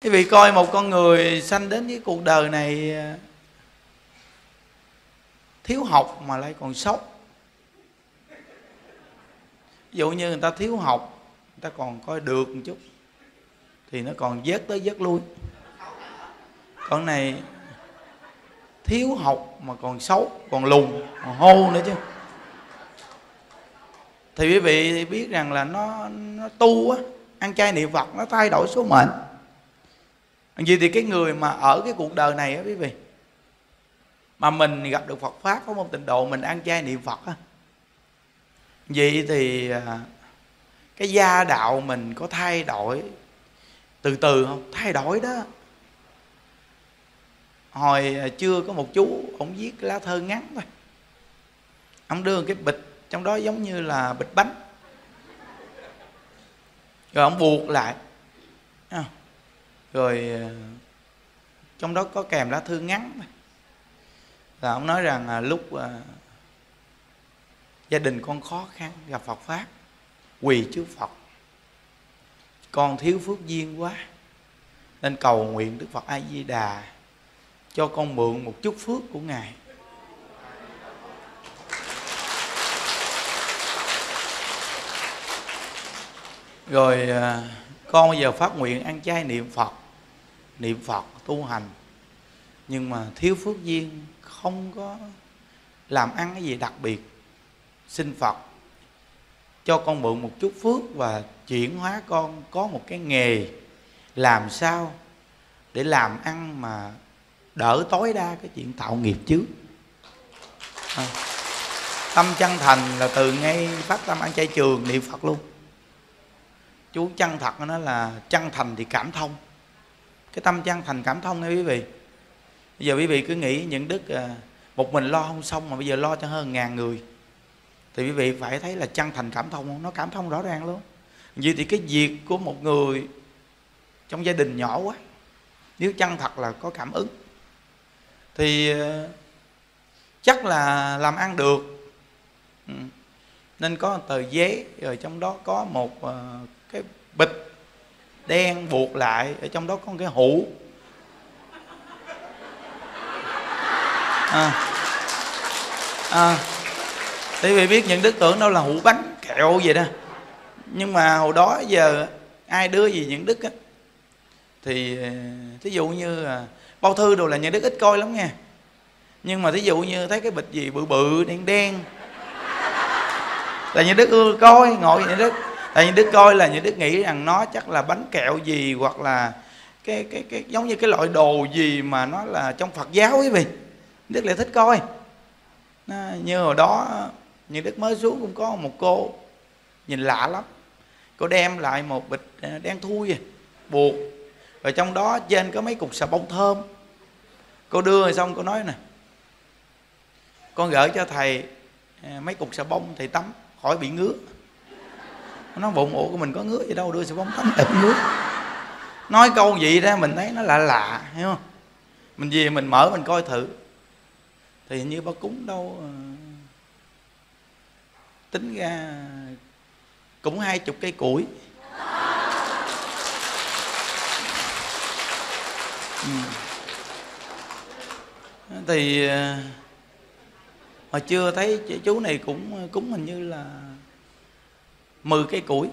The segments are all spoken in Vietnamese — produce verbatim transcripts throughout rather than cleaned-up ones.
Quý vị coi một con người sanh đến với cuộc đời này thiếu học mà lại còn sốc. Ví dụ như người ta thiếu học, người ta còn coi được một chút thì nó còn vớt tới vớt lui. Con này thiếu học mà còn xấu, còn lùn, còn hô nữa chứ. Thì quý vị biết rằng là nó, nó tu á, ăn chay niệm Phật nó thay đổi số mệnh. Vì thì cái người mà ở cái cuộc đời này á quý vị, mà mình gặp được Phật Pháp có một tịnh độ, mình ăn chay niệm Phật á, vậy thì cái gia đạo mình có thay đổi từ từ không? Thay đổi đó. Hồi chưa có một chú, ông viết cái lá thơ ngắn thôi, ông đưa cái bịch trong đó giống như là bịch bánh, rồi ông buộc lại, rồi trong đó có kèm lá thư ngắn thôi. Là ông nói rằng à, lúc à, gia đình con khó khăn gặp Phật Pháp, quỳ trước Phật, con thiếu phước duyên quá nên cầu nguyện Đức Phật A Di Đà cho con mượn một chút phước của Ngài. Rồi à, con bây giờ phát nguyện ăn chay niệm Phật, niệm Phật tu hành, nhưng mà thiếu phước duyên, không có làm ăn cái gì đặc biệt. Xin Phật cho con mượn một chút phước và chuyển hóa con có một cái nghề làm sao để làm ăn mà đỡ tối đa cái chuyện tạo nghiệp trước. À, tâm chân thành là từ ngay phát tâm ăn chay trường niệm Phật luôn. Chú chân thật nó là chân thành thì cảm thông. Cái tâm chân thành cảm thông nghe quý vị. Bây giờ quý vị cứ nghĩ những đức à, một mình lo không xong mà bây giờ lo cho hơn ngàn người, thì quý vị phải thấy là chân thành cảm thông không? Nó cảm thông rõ ràng luôn. Vì thì cái việc của một người trong gia đình nhỏ quá, nếu chân thật là có cảm ứng thì chắc là làm ăn được. Ừ. Nên có tờ giấy, rồi trong đó có một uh, cái bịch đen buộc lại, ở trong đó có một cái hũ. À, à, thì vì biết những đức tưởng đâu là hũ bánh kẹo vậy đó. Nhưng mà hồi đó giờ ai đưa gì những đức á, thì thí dụ như à, bao thư đồ là những đức ít coi lắm nha. Nhưng mà thí dụ như thấy cái bịch gì bự bự đen đen là những đức ưa coi, ngồi những đức. Tại những đức coi là những đức nghĩ rằng nó chắc là bánh kẹo gì, hoặc là cái cái cái giống như cái loại đồ gì mà nó là trong Phật giáo quý vị. Đức lại thích coi. Nó, như hồi đó những đức mới xuống cũng có một cô nhìn lạ lắm. Cô đem lại một bịch đen thui buộc, rồi trong đó trên có mấy cục xà bông thơm. Cô đưa rồi xong cô nói nè, con gửi cho thầy mấy cục xà bông thầy tắm khỏi bị ngứa. Nó bụng ổ của mình có ngứa gì đâu, đưa xà bông tắm đẹp ngứa. Nói câu gì ra mình thấy nó lạ lạ, hiểu không? Mình về mình mở mình coi thử, thì như bác cúng đâu tính ra cũng hai chục cây củi. Ừ. Thì hồi chưa thấy chú này cũng cúng hình như là mười cây củi.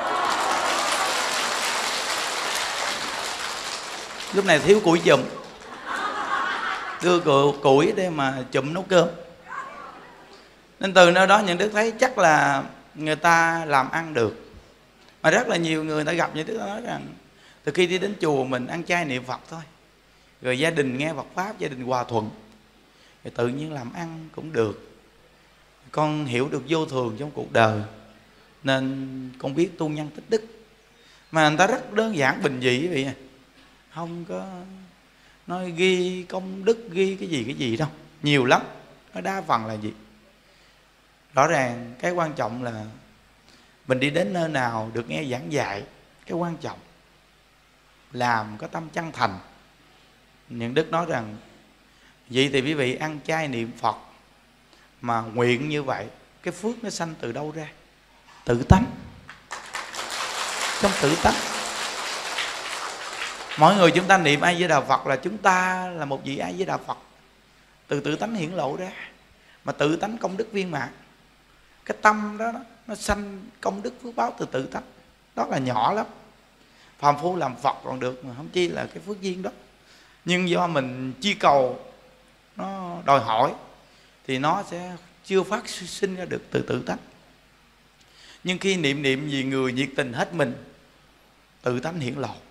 Lúc này thiếu củi chùm, đưa củi để mà chùm nấu cơm. Nên từ nơi đó những đức thấy chắc là người ta làm ăn được. Mà rất là nhiều người ta gặp những đức nói rằng từ khi đi đến chùa mình ăn chay niệm Phật thôi, rồi gia đình nghe Phật Pháp, gia đình hòa thuận, rồi tự nhiên làm ăn cũng được. Con hiểu được vô thường trong cuộc đời, nên con biết tu nhân tích đức. Mà người ta rất đơn giản bình dị vậy, không có nói ghi công đức, ghi cái gì cái gì đâu, nhiều lắm. Nó đa phần là gì? Rõ ràng cái quan trọng là mình đi đến nơi nào được nghe giảng dạy. Cái quan trọng làm có tâm chân thành. Những đức nói rằng vậy thì quý vị ăn chay niệm Phật mà nguyện như vậy, cái phước nó sanh từ đâu ra? Tự tánh. Trong tự tánh. Mỗi người chúng ta niệm A Di Đà Phật là chúng ta là một vị A Di Đà Phật, từ tự tánh hiển lộ ra, mà tự tánh công đức viên mãn. Cái tâm đó nó sanh công đức phước báo từ tự tánh, đó là nhỏ lắm. Phàm phu làm Phật còn được, mà không chi là cái phước duyên đó. Nhưng do mình chi cầu nó đòi hỏi thì nó sẽ chưa phát sinh ra được từ tự tánh. Nhưng khi niệm niệm vì người nhiệt tình hết mình, tự tánh hiển lộ.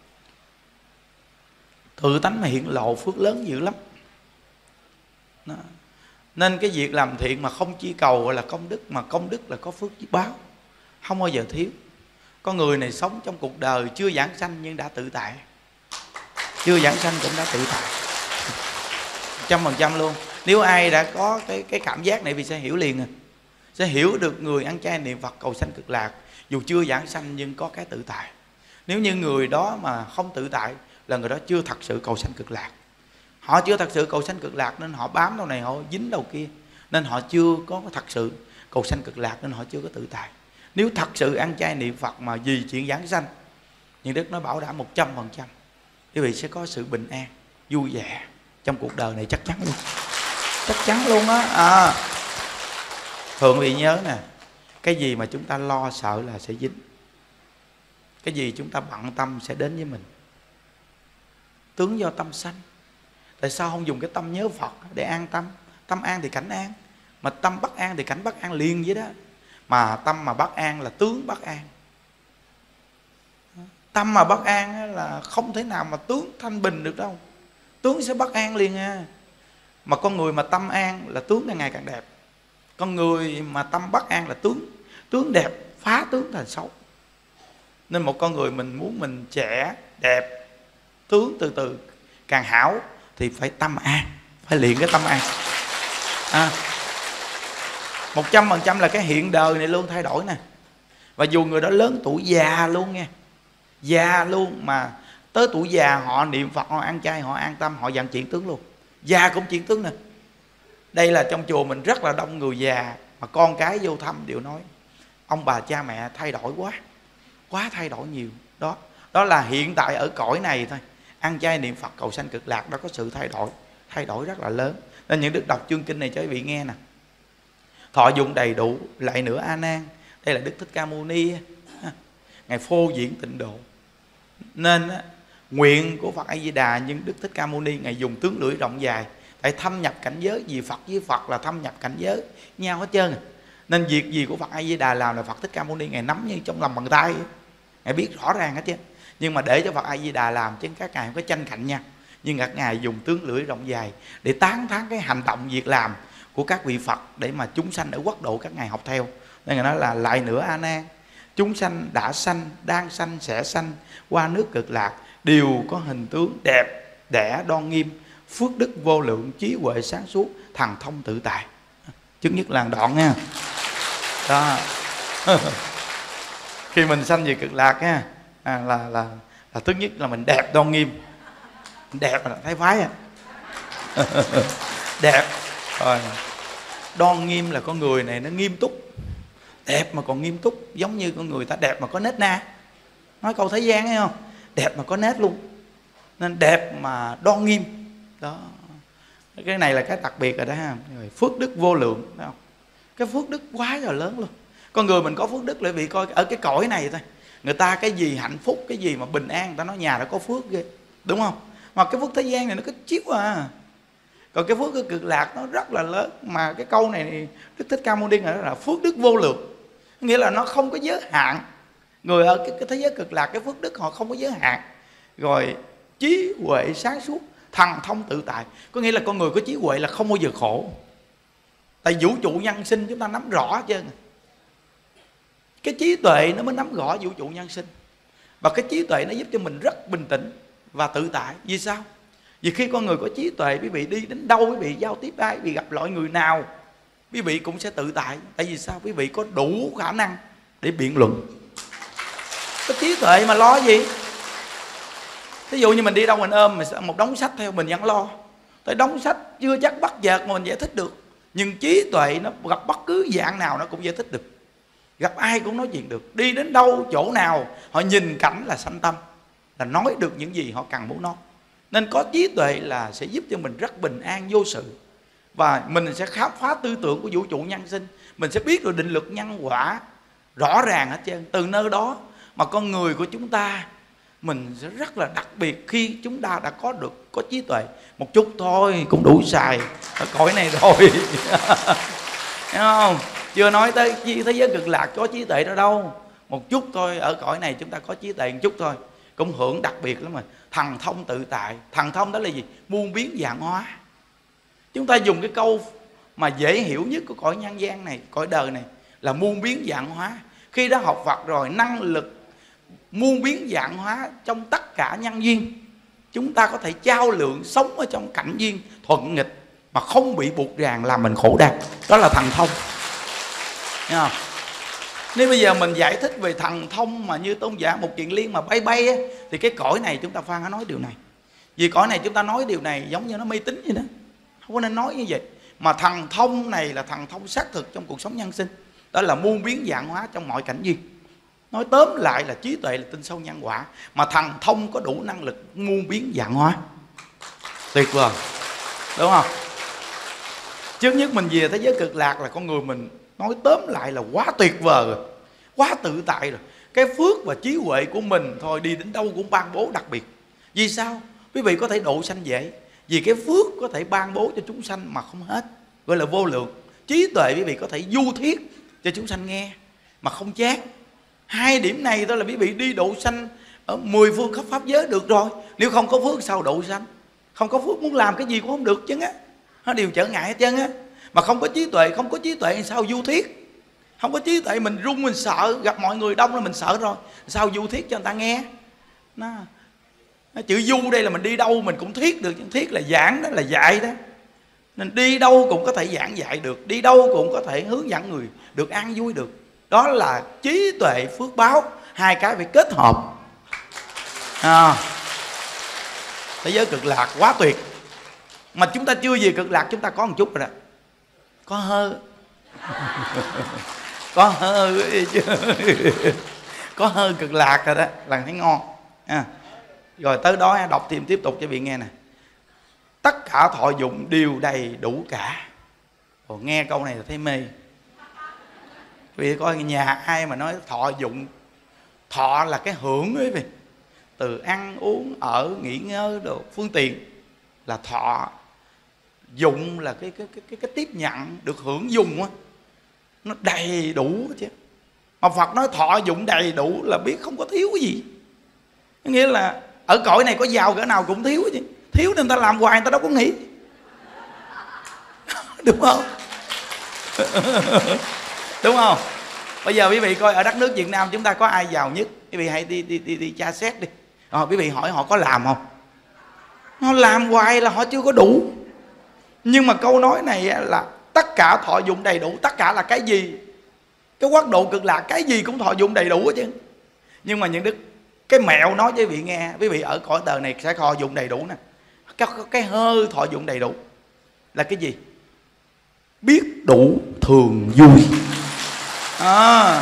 Tự tánh mà hiển lộ phước lớn dữ lắm đó. Nên cái việc làm thiện mà không chi cầu gọi là công đức, mà công đức là có phước báo, không bao giờ thiếu. Con người này sống trong cuộc đời chưa giảng sanh nhưng đã tự tại, chưa giảng sanh cũng đã tự tại trăm phần trăm luôn. Nếu ai đã có cái, cái cảm giác này thì sẽ hiểu liền à. Sẽ hiểu được người ăn chay niệm Phật cầu sanh cực lạc, dù chưa giảng sanh nhưng có cái tự tại. Nếu như người đó mà không tự tại là người đó chưa thật sự cầu sanh cực lạc. Họ chưa thật sự cầu sanh cực lạc nên họ bám đầu này họ dính đầu kia, nên họ chưa có thật sự cầu sanh cực lạc, nên họ chưa có tự tại. Nếu thật sự ăn chay niệm Phật mà vì chuyện giảng sanh, nhưng Đức nói bảo đảm một trăm phần trăm quý vị sẽ có sự bình an, vui vẻ trong cuộc đời này, chắc chắn luôn. Chắc chắn luôn á. À, thường quý vị nhớ nè, cái gì mà chúng ta lo sợ là sẽ dính, cái gì chúng ta bận tâm sẽ đến với mình. Tướng do tâm sanh. Tại sao không dùng cái tâm nhớ Phật để an tâm? Tâm an thì cảnh an, mà tâm bất an thì cảnh bất an liền vậy đó. Mà tâm mà bất an là tướng bất an. Tâm mà bất an là không thể nào mà tướng thanh bình được đâu. Tướng sẽ bất an liền à. Mà con người mà tâm an là tướng càng ngày càng đẹp. Con người mà tâm bất an là tướng tướng đẹp phá tướng thành xấu. Nên một con người mình muốn mình trẻ, đẹp, tướng từ từ càng hảo thì phải tâm an, phải luyện cái tâm an. À, một trăm phần trăm là cái hiện đời này luôn thay đổi nè. Và dù người đó lớn tuổi già luôn nha, già luôn, mà tới tuổi già họ niệm Phật, họ ăn chay, họ an tâm, họ dặn chuyển tướng luôn. Già cũng chuyển tướng nè. Đây là trong chùa mình rất là đông người già mà con cái vô thăm đều nói ông bà cha mẹ thay đổi quá, quá thay đổi nhiều. Đó, đó là hiện tại ở cõi này thôi. Ăn chay niệm Phật cầu sanh cực lạc đó có sự thay đổi, thay đổi rất là lớn. Nên những đức đọc chương kinh này cho quý vị nghe nè. Thọ dụng đầy đủ lại nữa A Nan. Đây là Đức Thích Ca Mâu Ni, ngài phô diễn tịnh độ. Nên nguyện của Phật A Di Đà, nhưng Đức Thích Ca Mâu Ni ngài dùng tướng lưỡi rộng dài, tại thâm nhập cảnh giới. Vì Phật với Phật là thâm nhập cảnh giới nhau hết trơn. Nên việc gì của Phật A Di Đà làm là Phật Thích Ca Mâu Ni ngài nắm như trong lòng bàn tay, ngài biết rõ ràng hết chứ. Nhưng mà để cho Phật A Di Đà làm chứ các ngài không có tranh cạnh nhau, nhưng các ngài dùng tướng lưỡi rộng dài để tán thán cái hành động việc làm của các vị Phật để mà chúng sanh ở quốc độ các ngài học theo. Nên ngài nói là lại nữa A Nan, chúng sanh đã sanh, đang sanh, sẽ sanh qua nước cực lạc đều có hình tướng đẹp đẽ đoan nghiêm, phước đức vô lượng, trí huệ sáng suốt, thần thông tự tại. Chứng nhất làng đoạn nha. Đó. Khi mình sanh về cực lạc nha, à, là, là là thứ nhất là mình đẹp đoan nghiêm. Đẹp là thấy phái à. Đẹp rồi. Đoan nghiêm là con người này nó nghiêm túc, đẹp mà còn nghiêm túc, giống như con người ta đẹp mà có nết na. Nói câu thế gian thấy không? Đẹp mà có nết luôn. Nên đẹp mà đoan nghiêm. Đó. Cái này là cái đặc biệt rồi đó ha. Phước đức vô lượng, thấy không? Cái phước đức quá là lớn luôn. Con người mình có phước đức lại vì coi ở cái cõi này thôi. Người ta cái gì hạnh phúc, cái gì mà bình an, người ta nói nhà đã có phước ghê, đúng không? Mà cái phước thế gian này nó cứ chiếu à. Còn cái phước cái cực lạc nó rất là lớn. Mà cái câu này Đức Thích Ca Mâu Ni là, là phước đức vô lượng, nghĩa là nó không có giới hạn. Người ở cái, cái thế giới cực lạc, cái phước đức họ không có giới hạn. Rồi trí huệ sáng suốt, thần thông tự tại, có nghĩa là con người có trí huệ là không bao giờ khổ. Tại vũ trụ nhân sinh chúng ta nắm rõ hết trơn. Cái trí tuệ nó mới nắm rõ vũ trụ nhân sinh. Và cái trí tuệ nó giúp cho mình rất bình tĩnh và tự tại. Vì sao? Vì khi con người có trí tuệ, quý vị đi đến đâu, quý vị giao tiếp ai, quý vị gặp loại người nào, quý vị cũng sẽ tự tại. Tại vì sao? Quý vị có đủ khả năng để biện luận. Có trí tuệ mà lo gì? Ví dụ như mình đi đâu mình ôm một đống sách theo mình vẫn lo. Tại đống sách chưa chắc bắt chợt mà mình giải thích được. Nhưng trí tuệ nó gặp bất cứ dạng nào nó cũng giải thích được. Gặp ai cũng nói chuyện được. Đi đến đâu chỗ nào họ nhìn cảnh là sanh tâm. là nói được những gì họ cần muốn nói. Nên có trí tuệ là sẽ giúp cho mình rất bình an vô sự. Và mình sẽ khám phá tư tưởng của vũ trụ nhân sinh. Mình sẽ biết được định luật nhân quả rõ ràng hết trơn. Từ nơi đó mà con người của chúng ta, mình sẽ rất là đặc biệt khi chúng ta đã có được có trí tuệ. Một chút thôi cũng đủ xài ở cõi này rồi. Thấy không? Chưa nói tới thế giới cực lạc có trí tuệ đó đâu. Một chút thôi, ở cõi này chúng ta có trí tuệ một chút thôi, cũng hưởng đặc biệt lắm rồi. Thần thông tự tại. Thần thông đó là gì? Muôn biến dạng hóa. Chúng ta dùng cái câu mà dễ hiểu nhất của cõi nhân gian này, cõi đời này là muôn biến dạng hóa. Khi đã học Phật rồi, năng lực muôn biến dạng hóa trong tất cả nhân duyên. Chúng ta có thể trao lượng sống ở trong cảnh duyên thuận nghịch mà không bị buộc ràng làm mình khổ đau. Đó là thần thông. Thấy không? Nếu bây giờ mình giải thích về thần thông mà như tôn giả Một Kiền Liên mà bay bay á, thì cái cõi này chúng ta khoan nói điều này. Vì cõi này chúng ta nói điều này giống như nó mê tín vậy đó, không có nên nói như vậy. Mà thần thông này là thần thông xác thực trong cuộc sống nhân sinh. Đó là muôn biến dạng hóa trong mọi cảnh duyên. Nói tóm lại là trí tuệ là tin sâu nhân quả. Mà thần thông có đủ năng lực muôn biến dạng hóa. Tuyệt vời, đúng không? Trước nhất mình về thế giới cực lạc là con người mình nói tóm lại là quá tuyệt vời rồi, quá tự tại rồi. Cái phước và trí huệ của mình thôi đi đến đâu cũng ban bố đặc biệt. Vì sao? Quý vị có thể độ sanh dễ, vì cái phước có thể ban bố cho chúng sanh mà không hết, gọi là vô lượng. Trí tuệ quý vị có thể du thuyết cho chúng sanh nghe mà không chán. Hai điểm này đó là quý vị đi độ sanh ở mười phương khắp pháp giới được rồi. Nếu không có phước sao độ sanh? Không có phước muốn làm cái gì cũng không được chứ á. Nó đều trở ngại hết trơn á. Mà không có trí tuệ, không có trí tuệ thì sao du thuyết? Không có trí tuệ mình run, mình sợ, gặp mọi người đông là mình sợ rồi, sao du thuyết cho người ta nghe? Nó, nó chữ du đây là mình đi đâu mình cũng thuyết được, chứ thuyết là giảng đó, là dạy đó. Nên đi đâu cũng có thể giảng dạy được, đi đâu cũng có thể hướng dẫn người được an vui được. Đó là trí tuệ phước báo, hai cái phải kết hợp. À, thế giới cực lạc quá tuyệt. Mà chúng ta chưa về cực lạc, chúng ta có một chút rồi đó. Có hơ Có hơ Có hơ cực lạc rồi đó, là thấy ngon à. Rồi tới đó đọc thêm tiếp tục cho vị nghe nè. Tất cả thọ dụng đều đầy đủ cả. Ồ, nghe câu này là thấy mê. Vì coi nhà ai mà nói thọ dụng, thọ là cái hưởng ấy vì từ ăn uống ở nghỉ ngơi đồ phương tiện là thọ. Dụng là cái cái cái cái tiếp nhận được hưởng dùng á, nó đầy đủ chứ. Mà Phật nói thọ dụng đầy đủ là biết không có thiếu cái gì. Nghĩa là ở cõi này có giàu cỡ nào cũng thiếu chứ. Thiếu nên ta làm hoài, người ta đâu có nghĩ. Đúng không? Đúng không? Bây giờ quý vị coi ở đất nước Việt Nam chúng ta có ai giàu nhất? Quý vị hãy đi đi đi, đi tra xét đi. Rồi quý vị hỏi họ có làm không? Nó làm hoài là họ chưa có đủ. Nhưng mà câu nói này là tất cả thọ dụng đầy đủ. Tất cả là cái gì? Cái quốc độ cực lạc cái gì cũng thọ dụng đầy đủ chứ. Nhưng mà những đức cái mẹo nói cho quý vị nghe, quý vị ở cõi đời này sẽ thọ dụng đầy đủ nè. Cái, cái hơi thọ dụng đầy đủ là cái gì? Biết đủ thường vui à.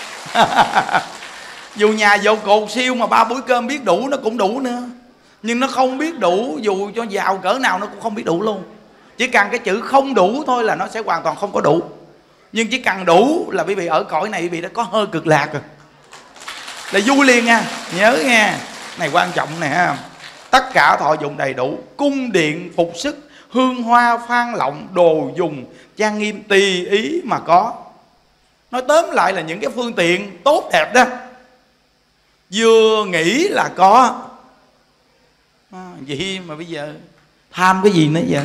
Dù nhà giàu cột siêu mà ba bữa cơm biết đủ nó cũng đủ nữa. Nhưng nó không biết đủ, dù cho giàu cỡ nào nó cũng không biết đủ luôn. Chỉ cần cái chữ không đủ thôi là nó sẽ hoàn toàn không có đủ. Nhưng chỉ cần đủ là quý vị ở cõi này quý vị đã có hơi cực lạc rồi, là vui liền nha. Nhớ nha, này quan trọng nè. Tất cả thọ dụng đầy đủ, cung điện phục sức, hương hoa phan lộng, đồ dùng trang nghiêm tùy ý mà có. Nói tóm lại là những cái phương tiện tốt đẹp đó, vừa nghĩ là có à, vậy mà bây giờ tham cái gì nữa giờ?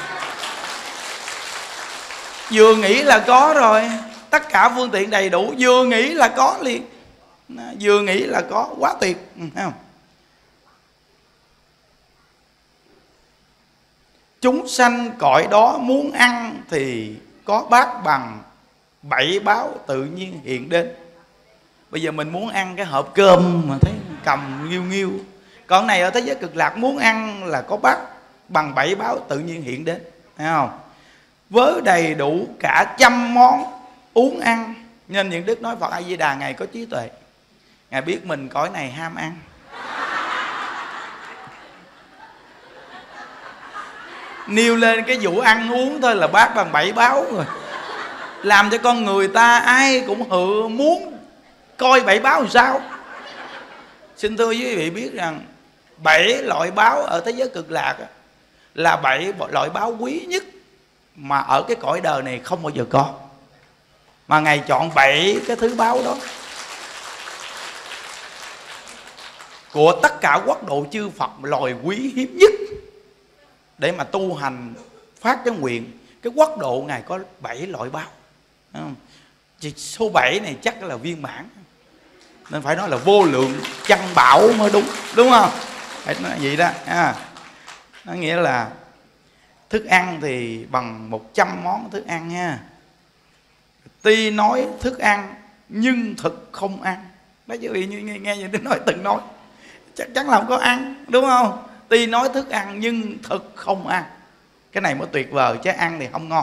Vừa nghĩ là có rồi. Tất cả phương tiện đầy đủ, vừa nghĩ là có liền. Vừa nghĩ là có, quá tuyệt, thấy không? Chúng sanh cõi đó muốn ăn thì có bát bằng bảy báo tự nhiên hiện đến. Bây giờ mình muốn ăn cái hộp cơm mà thấy cầm nghiêu nghiêu. Còn này ở thế giới cực lạc muốn ăn là có bát bằng bảy báo tự nhiên hiện đến, thấy không? Với đầy đủ cả trăm món uống ăn. Nên những đức nói Phật A Di Đà Ngài có trí tuệ, Ngài biết mình cõi này ham ăn. nêu lên cái vụ ăn uống thôi là bác bằng bảy báo rồi, làm cho con người ta ai cũng hự muốn coi bảy báo làm sao. Xin thưa quý vị biết rằng bảy loại báo ở thế giới cực lạc là bảy loại báo quý nhất mà ở cái cõi đời này không bao giờ có, mà Ngài chọn bảy cái thứ báo đó của tất cả quốc độ chư Phật, loài quý hiếm nhất để mà tu hành phát cái nguyện. Cái quốc độ Ngài có bảy loại báo, chỉ số bảy này chắc là viên mãn, nên phải nói là vô lượng chân bảo mới đúng, đúng không? Phải nói vậy đó. À, nó nghĩa là thức ăn thì bằng một trăm món thức ăn ha. Tuy nói thức ăn nhưng thực không ăn. Đấy chứ vì như nghe, nghe như tôi nói từng nói chắc chắn là không có ăn, đúng không? Tuy nói thức ăn nhưng thực không ăn. Cái này mới tuyệt vời, chứ ăn thì không ngon.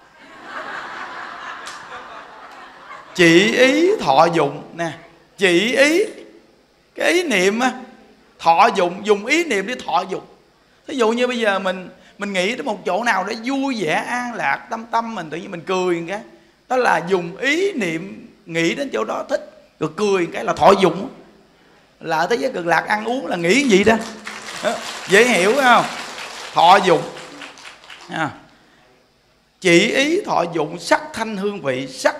Chỉ ý thọ dụng nè, chỉ ý, cái ý niệm á, thọ dụng, dùng ý niệm để thọ dụng. Thí dụ như bây giờ mình mình nghĩ đến một chỗ nào để vui vẻ an lạc, tâm tâm mình tự nhiên mình cười một cái, đó là dùng ý niệm nghĩ đến chỗ đó thích, rồi cười một cái là thọ dụng. Là ở thế giới cực lạc ăn uống là nghĩ gì đó, dễ hiểu phải không? Thọ dụng. À, chỉ ý thọ dụng sắc thanh hương vị, sắc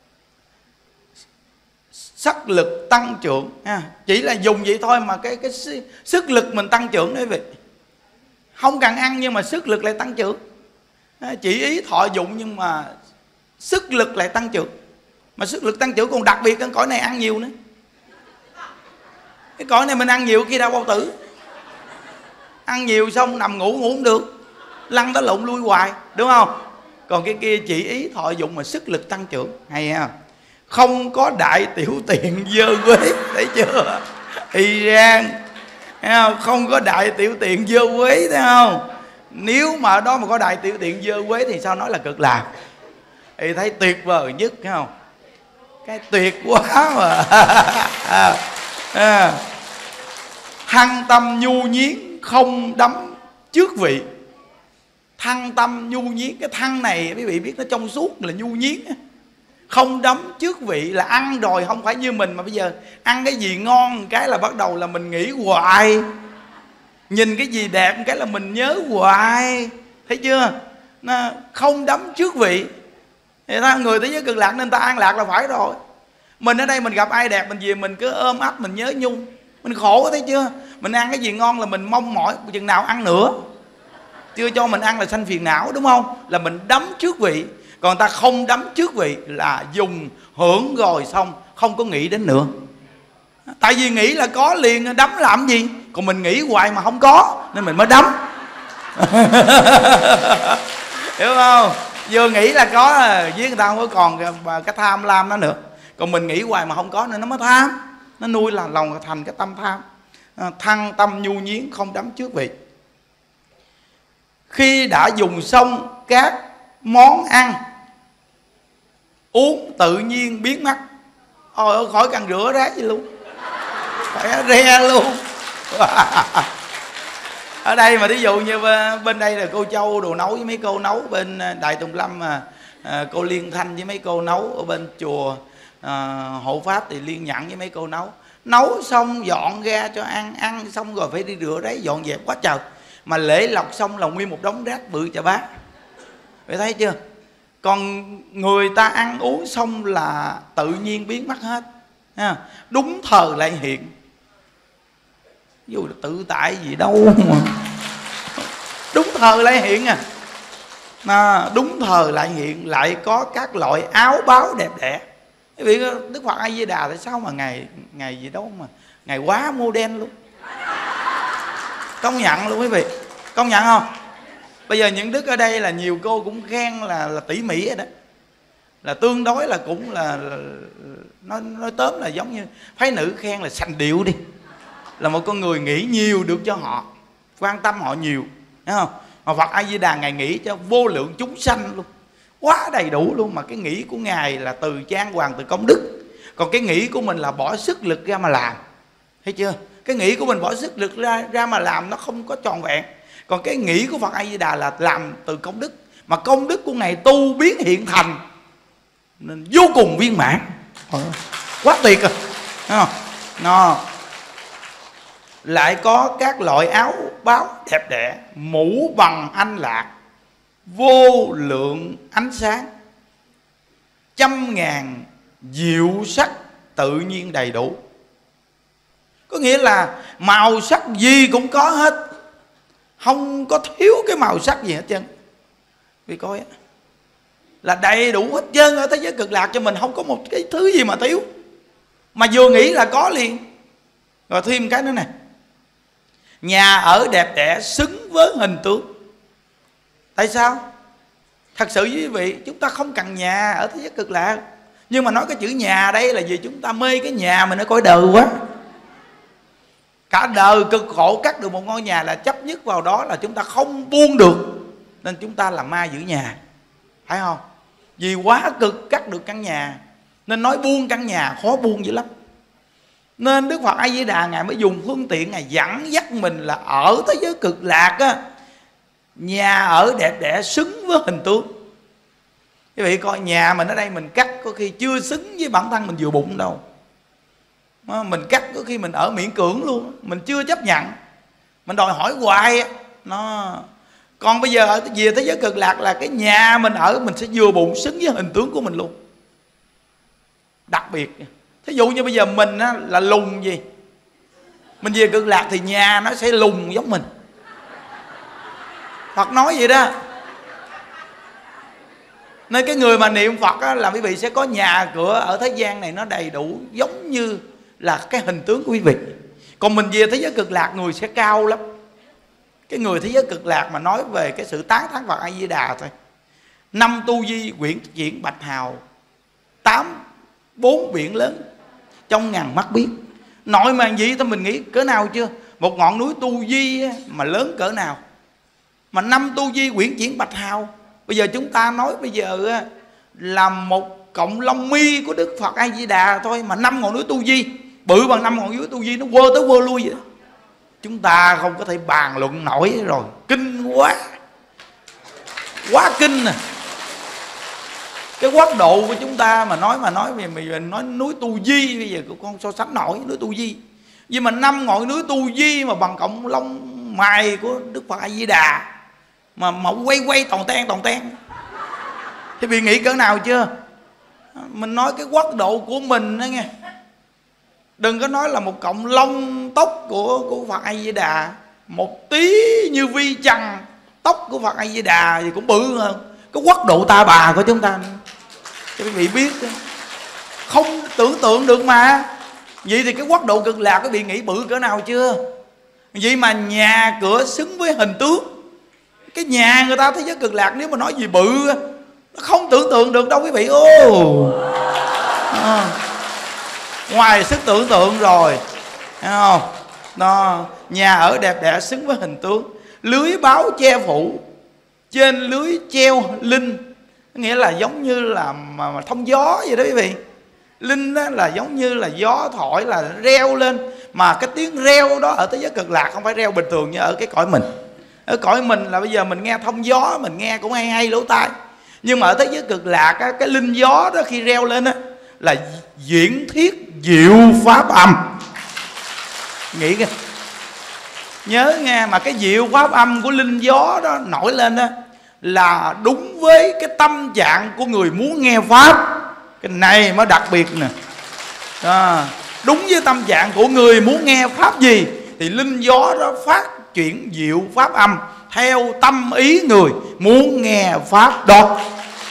sắc lực tăng trưởng. À, chỉ là dùng vậy thôi mà cái cái sức lực mình tăng trưởng đấy vậy. Không cần ăn nhưng mà sức lực lại tăng trưởng. À, chỉ ý thọ dụng nhưng mà sức lực lại tăng trưởng. Mà sức lực tăng trưởng còn đặc biệt cái cõi này ăn nhiều nữa. Cái cõi này mình ăn nhiều khi đau bao tử. Ăn nhiều xong nằm ngủ ngủ không được, lăn tới lộn lui hoài, đúng không? Còn cái kia chỉ ý thọ dụng mà sức lực tăng trưởng. Hay ha. Không có đại tiểu tiện dơ quế. Thấy chưa? Iran không có đại tiểu tiện dơ quế, thấy không? Nếu mà ở đó mà có đại tiểu tiện dơ quế thì sao nói là cực lạc? Thì thấy tuyệt vời nhất, thấy không? Cái tuyệt quá mà. à, à. Thăng tâm nhu nhiến không đắm trước vị. Thăng tâm nhu nhiến, cái thăng này quý vị biết nó trong suốt là nhu nhiến. Không đắm trước vị là ăn rồi không phải như mình mà bây giờ ăn cái gì ngon cái là bắt đầu là mình nghĩ hoài, nhìn cái gì đẹp cái là mình nhớ hoài, thấy chưa? Nó không đắm trước vị. Thì ta người thế giới cực lạc nên ta an lạc là phải rồi. Mình ở đây mình gặp ai đẹp mình về mình cứ ôm ấp mình nhớ nhung, mình khổ, thấy chưa? Mình ăn cái gì ngon là mình mong mỏi chừng nào ăn nữa, chưa cho mình ăn là sanh phiền não, đúng không? Là mình đắm trước vị. Còn ta không đắm trước vị là dùng hưởng rồi xong không có nghĩ đến nữa. Tại vì nghĩ là có liền, đắm làm gì? Còn mình nghĩ hoài mà không có nên mình mới đắm. Hiểu không? Vừa nghĩ là có với người ta không có còn cái tham lam đó nữa. Còn mình nghĩ hoài mà không có nên nó mới tham. Nó nuôi là lòng thành cái tâm tham. Thăng tâm nhu nhiến không đắm trước vị. Khi đã dùng xong các món ăn uống tự nhiên biến mất. Ôi ơi, khỏi cần rửa rác gì luôn, phải re luôn. Ở đây mà ví dụ như bên đây là cô Châu đồ nấu với mấy cô nấu, bên Đại Tùng Lâm mà cô Liên Thanh với mấy cô nấu, ở bên chùa à, Hộ Pháp thì Liên Nhẫn với mấy cô nấu. Nấu xong dọn ra cho ăn, ăn xong rồi phải đi rửa ráy dọn dẹp quá trời. Mà lễ lọc xong là nguyên một đống rác bự chà bá. Phải thấy chưa? Còn người ta ăn uống xong là tự nhiên biến mất hết. Đúng thời lại hiện. Dù là tự tại gì đâu mà đúng thời lại hiện à. À, đúng thời lại hiện, lại có các loại áo báo đẹp đẽ. Quý vị, Đức Phật A Di Đà tại sao mà ngày ngày gì đâu mà ngày quá modern luôn. Công nhận luôn quý vị, công nhận không? Bây giờ những đức ở đây là nhiều cô cũng khen là là tỉ mỉ rồi đó, là tương đối là cũng là, là nói nói tóm là giống như phái nữ khen là sành điệu đi, là một con người nghĩ nhiều được cho họ, quan tâm họ nhiều, thấy không? Mà Phật A Di Đà ngài nghĩ cho vô lượng chúng sanh luôn, quá đầy đủ luôn. Mà cái nghĩ của ngài là từ trang hoàng, từ công đức. Còn cái nghĩ của mình là bỏ sức lực ra mà làm, thấy chưa? Cái nghĩ của mình bỏ sức lực ra, ra mà làm nó không có tròn vẹn. Còn cái nghĩ của Phật A Di Đà là làm từ công đức, mà công đức của Ngài tu biến hiện thành nên vô cùng viên mãn, quá tuyệt rồi, thấy không? Nó lại có các loại áo báo đẹp đẽ, mũ bằng anh lạc, vô lượng ánh sáng, trăm ngàn diệu sắc tự nhiên đầy đủ. Có nghĩa là màu sắc gì cũng có hết, không có thiếu cái màu sắc gì hết trơn. Vì coi là đầy đủ hết trơn ở thế giới cực lạc cho mình, không có một cái thứ gì mà thiếu, mà vừa nghĩ là có liền. Rồi thêm cái nữa nè, nhà ở đẹp đẽ xứng với hình tướng. Tại sao? Thật sự với quý vị, chúng ta không cần nhà ở thế giới cực lạc. Nhưng mà nói cái chữ nhà đây là vì chúng ta mê cái nhà mình ở cõi đời quá. Cả đời cực khổ cắt được một ngôi nhà là chấp nhất vào đó, là chúng ta không buông được, nên chúng ta là ma giữ nhà, phải không? Vì quá cực cắt được căn nhà, nên nói buông căn nhà khó buông dữ lắm. Nên Đức Phật A Di Đà Ngài mới dùng phương tiện Ngài dẫn dắt mình là ở thế giới cực lạc á, nhà ở đẹp đẽ xứng với hình tướng. Quý vị coi nhà mình ở đây mình cắt có khi chưa xứng với bản thân mình vừa bụng đâu. Mình cắt có khi mình ở miễn cưỡng luôn, mình chưa chấp nhận, mình đòi hỏi hoài nó. Còn bây giờ ở về thế giới cực lạc là cái nhà mình ở mình sẽ vừa bụng xứng với hình tướng của mình luôn. Đặc biệt, thí dụ như bây giờ mình á, là lùn gì, mình về cực lạc thì nhà nó sẽ lùn giống mình. Phật nói vậy đó. Nên cái người mà niệm Phật á, là quý vị sẽ có nhà cửa ở thế gian này nó đầy đủ giống như là cái hình tướng của quý vị. Còn mình về thế giới cực lạc người sẽ cao lắm. Cái người thế giới cực lạc mà nói về cái sự tán thán Phật A Di Đà thôi, năm tu di quyển chuyển bạch hào, tám bốn biển lớn, trong ngàn mắt biết. Nội mà gì thôi mình nghĩ cỡ nào chưa? Một ngọn núi tu di mà lớn cỡ nào, mà năm tu di quyển chuyển bạch hào. Bây giờ chúng ta nói bây giờ là một cọng lông mi của Đức Phật A Di Đà thôi, mà năm ngọn núi tu di bự bằng năm ngọn núi tu di, nó quơ tới quơ lui vậy đó. Chúng ta không có thể bàn luận nổi rồi, kinh quá, quá kinh nè. Cái quốc độ của chúng ta mà nói mà nói về mình nói núi Tu Di, bây giờ con so sánh nổi núi Tu Di. Nhưng mà năm ngọn núi Tu Di mà bằng cộng lông mày của Đức Phật A Di Đà, mà mẫu quay quay toàn ten toàn ten, thì bị nghĩ cỡ nào chưa? Mình nói cái quốc độ của mình đó nghe, đừng có nói là một cọng lông tóc của của Phật A Di Đà, một tí như vi trần tóc của Phật A Di Đà thì cũng bự hơn cái quốc độ Ta Bà của chúng ta. Cho quý vị biết không tưởng tượng được mà. Vậy thì cái quốc độ cực lạc quý vị nghĩ bự cỡ nào chưa? Vậy mà nhà cửa xứng với hình tướng. Cái nhà người ta thế giới cực lạc nếu mà nói gì bự, nó không tưởng tượng được đâu quý vị. Ô à, ngoài sức tưởng tượng rồi, thấy không? Đó, nhà ở đẹp đẽ xứng với hình tướng, lưới báo che phủ, trên lưới treo linh, nghĩa là giống như là mà, mà thông gió vậy đó quý vị. Linh đó là giống như là gió thổi là reo lên, mà cái tiếng reo đó ở thế giới cực lạc không phải reo bình thường như ở cái cõi mình. Ở cõi mình là bây giờ mình nghe thông gió, mình nghe cũng hay hay lỗ tai. Nhưng mà ở thế giới cực lạc á, cái linh gió đó khi reo lên á là diễn thiết diệu pháp âm. Nghĩ kìa, nhớ nghe, mà cái diệu pháp âm của linh gió đó nổi lên đó là đúng với cái tâm trạng của người muốn nghe pháp. Cái này mới đặc biệt nè. Đó, đúng với tâm trạng của người muốn nghe pháp gì thì linh gió đó phát chuyển diệu pháp âm theo tâm ý người muốn nghe pháp đó.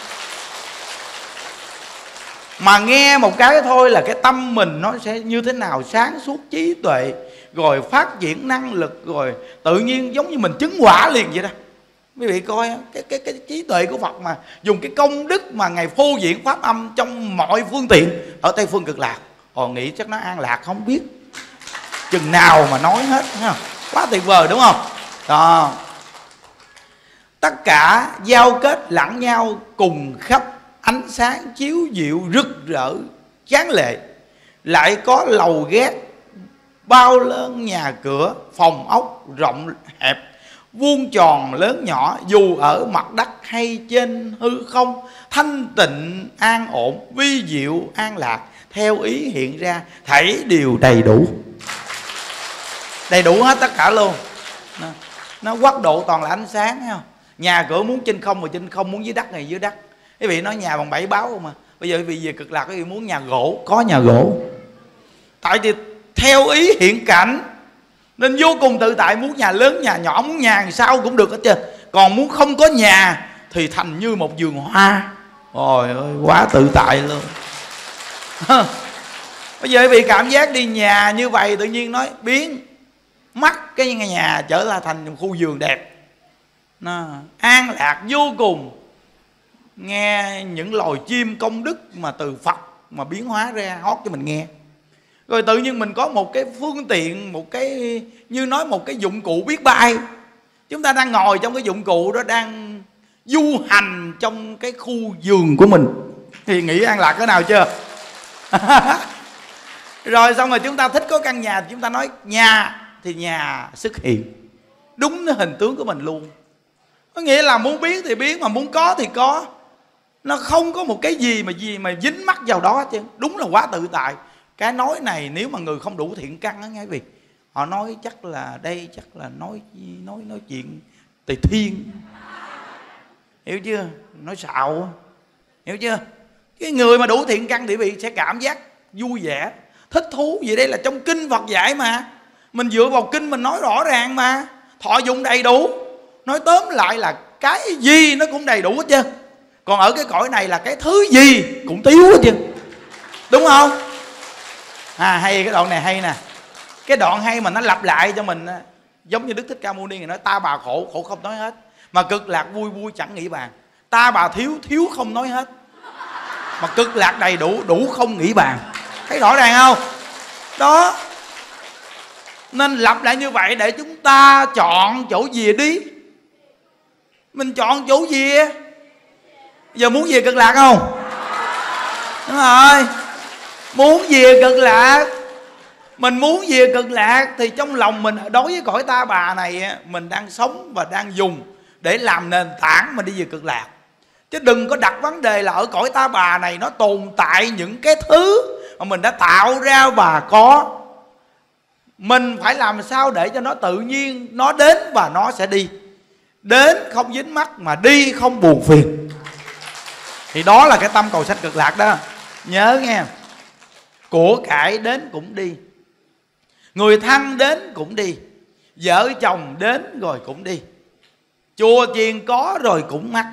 Mà nghe một cái thôi là cái tâm mình nó sẽ như thế nào, sáng suốt trí tuệ, rồi phát triển năng lực, rồi tự nhiên giống như mình chứng quả liền vậy đó. Quý vị coi cái, cái, cái trí tuệ của Phật mà dùng cái công đức mà Ngài phô diễn pháp âm trong mọi phương tiện ở Tây Phương Cực Lạc. Họ nghĩ chắc nó an lạc không biết chừng nào mà nói hết, thấy không? Quá tuyệt vời đúng không? Đó. Tất cả giao kết lẫn nhau cùng khắp ánh sáng chiếu diệu rực rỡ chán lệ. Lại có lầu ghét bao lớn nhà cửa, phòng ốc rộng hẹp, vuông tròn lớn nhỏ, dù ở mặt đất hay trên hư không, thanh tịnh an ổn, vi diệu an lạc, theo ý hiện ra, thảy đều đầy đủ. Đầy đủ hết tất cả luôn. Nó, nó quốc độ toàn là ánh sáng, thấy không? Nhà cửa muốn trên không mà trên không, muốn dưới đất này dưới đất. Quý vị nói nhà bằng bảy báo không mà. Bây giờ quý vị về Cực Lạc, quý vị muốn nhà gỗ, có nhà gỗ. Tại vì theo ý hiện cảnh, nên vô cùng tự tại. Muốn nhà lớn, nhà nhỏ, muốn nhà sao cũng được hết trơn. Còn muốn không có nhà thì thành như một vườn hoa. Ôi ơi, quá tự tại luôn. Bây giờ quý vị cảm giác đi nhà như vậy, tự nhiên nói biến mắt cái nhà trở lại thành một khu vườn đẹp. Nó an lạc vô cùng. Nghe những loài chim công đức mà từ Phật mà biến hóa ra hót cho mình nghe. Rồi tự nhiên mình có một cái phương tiện, một cái như nói một cái dụng cụ biết bay. Chúng ta đang ngồi trong cái dụng cụ đó, đang du hành trong cái khu vườn của mình, thì nghĩ an lạc cái nào chưa? Rồi xong rồi chúng ta thích có căn nhà, chúng ta nói nhà, thì nhà xuất hiện đúng cái hình tướng của mình luôn. Có nghĩa là muốn biến thì biến, mà muốn có thì có. Nó không có một cái gì mà gì mà dính mắc vào đó chứ. Đúng là quá tự tại. Cái nói này nếu mà người không đủ thiện căn á nghe quý vị, họ nói chắc là đây chắc là nói nói nói chuyện tỳ thiên, hiểu chưa? Nói xạo, hiểu chưa? Cái người mà đủ thiện căn thì vị sẽ cảm giác vui vẻ, thích thú. Vì đây là trong kinh Phật dạy mà, mình dựa vào kinh mình nói rõ ràng mà, thọ dụng đầy đủ. Nói tóm lại là cái gì nó cũng đầy đủ hết trơn. Còn ở cái cõi này là cái thứ gì cũng thiếu hết trơn, đúng không? À hay, cái đoạn này hay nè. Cái đoạn hay mà nó lặp lại cho mình, giống như Đức Thích Ca Mâu Ni người nói ta bà khổ, khổ không nói hết. Mà Cực Lạc vui, vui chẳng nghĩ bàn. Ta bà thiếu, thiếu không nói hết. Mà Cực Lạc đầy đủ, đủ không nghĩ bàn. Thấy rõ ràng không? Đó. Nên lặp lại như vậy để chúng ta chọn chỗ gì đi. Mình chọn chỗ gì? Giờ muốn về Cực Lạc không? Đúng rồi. Muốn về Cực Lạc. Mình muốn về Cực Lạc thì trong lòng mình, đối với cõi ta bà này, mình đang sống và đang dùng để làm nền tảng mình đi về Cực Lạc. Chứ đừng có đặt vấn đề là ở cõi ta bà này nó tồn tại những cái thứ mà mình đã tạo ra và có. Mình phải làm sao để cho nó tự nhiên, nó đến và nó sẽ đi. Đến không dính mắc, mà đi không buồn phiền. Thì đó là cái tâm cầu sanh Cực Lạc đó. Nhớ nghe. Của cải đến cũng đi, người thân đến cũng đi, vợ chồng đến rồi cũng đi, chùa chiền có rồi cũng mắc,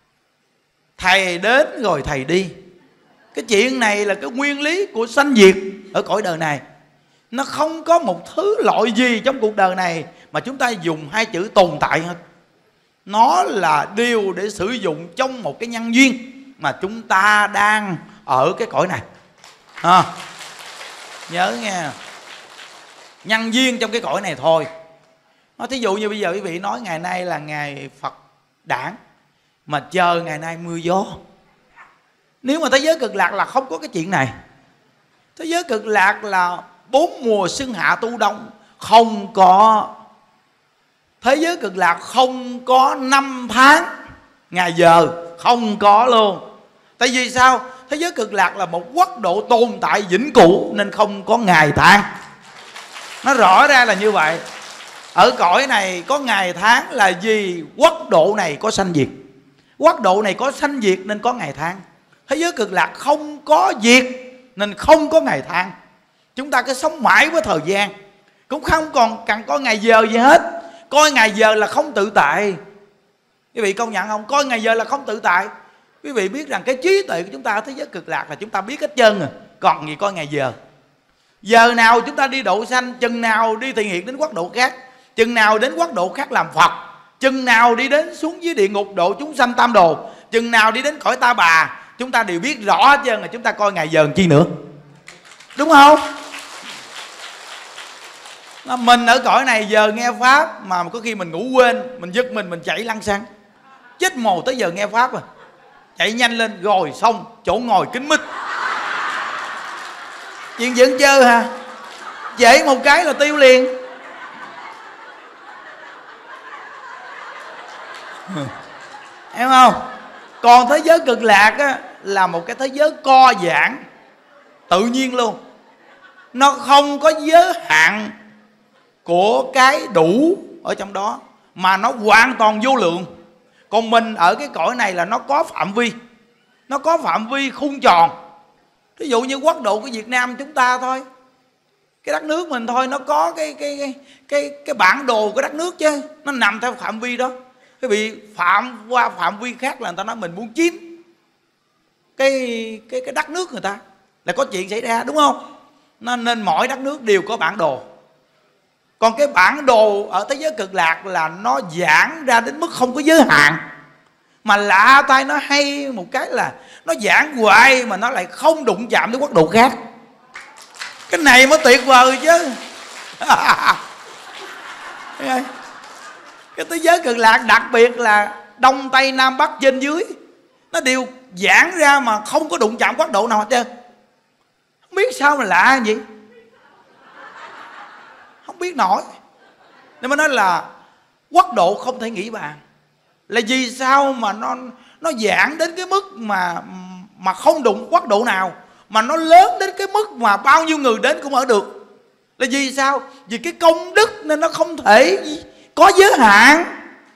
thầy đến rồi thầy đi. Cái chuyện này là cái nguyên lý của sanh diệt ở cõi đời này. Nó không có một thứ loại gì trong cuộc đời này mà chúng ta dùng hai chữ tồn tại hết. Nó là điều để sử dụng trong một cái nhân duyên mà chúng ta đang ở cái cõi này. À, nhớ nghe, nhân duyên trong cái cõi này thôi. Nó thí dụ như bây giờ quý vị nói ngày nay là ngày Phật đản, mà chờ ngày nay mưa gió. Nếu mà thế giới Cực Lạc là không có cái chuyện này. Thế giới Cực Lạc là bốn mùa xuân hạ thu đông, không có. Thế giới Cực Lạc không có năm tháng ngày giờ, không có luôn. Tại vì sao? Thế giới Cực Lạc là một quốc độ tồn tại vĩnh cửu, nên không có ngày tháng. Nó rõ ra là như vậy. Ở cõi này có ngày tháng là vì quốc độ này có sanh diệt. Quốc độ này có sanh diệt nên có ngày tháng. Thế giới Cực Lạc không có diệt nên không có ngày tháng. Chúng ta cứ sống mãi với thời gian, cũng không còn cần coi ngày giờ gì hết. Coi ngày giờ là không tự tại. Quý vị công nhận không? Coi ngày giờ là không tự tại. Quý vị biết rằng cái trí tuệ của chúng ta ở thế giới Cực Lạc là chúng ta biết hết trơn rồi. Còn gì coi ngày giờ. Giờ nào chúng ta đi độ sanh, chừng nào đi thiện hiện đến quốc độ khác, chừng nào đến quốc độ khác làm Phật, chừng nào đi đến xuống dưới địa ngục độ chúng sanh tam đồ, chừng nào đi đến cõi ta bà, chúng ta đều biết rõ hết trơn rồi. Chúng ta coi ngày giờ chi nữa, đúng không? Mình ở cõi này giờ nghe Pháp mà có khi mình ngủ quên, mình giật mình, mình chạy lăn xăng, chết mồ tới giờ nghe Pháp rồi. Chạy nhanh lên rồi xong chỗ ngồi kín mít. Chuyện giỡn chơi ha. Vậy một cái là tiêu liền. Hiểu không? Còn thế giới cực lạc á, là một cái thế giới co giãn tự nhiên luôn. Nó không có giới hạn của cái đủ ở trong đó, mà nó hoàn toàn vô lượng. Còn mình ở cái cõi này là nó có phạm vi, nó có phạm vi khung tròn. Ví dụ như quốc độ của Việt Nam chúng ta thôi, cái đất nước mình thôi, nó có cái cái cái cái, cái bản đồ của đất nước chứ, nó nằm theo phạm vi đó. Cái bị phạm qua phạm vi khác là người ta nói mình muốn chiếm cái cái cái đất nước người ta, là có chuyện xảy ra, đúng không? Nên, nên mỗi đất nước đều có bản đồ. Còn cái bản đồ ở thế giới cực lạc là nó giãn ra đến mức không có giới hạn. Mà lạ tai nó hay một cái là nó giãn hoài mà nó lại không đụng chạm đến quốc độ khác. Cái này mới tuyệt vời chứ. Cái thế giới cực lạc đặc biệt là Đông Tây Nam Bắc trên dưới, nó đều giãn ra mà không có đụng chạm quốc độ nào hết trơn. Không biết sao mà lạ vậy, không biết nổi. Nên mới nói là quốc độ không thể nghĩ bàn. Là vì sao mà nó nó giãn đến cái mức mà mà không đụng quốc độ nào, mà nó lớn đến cái mức mà bao nhiêu người đến cũng ở được. Là vì sao? Vì cái công đức nên nó không thể có giới hạn.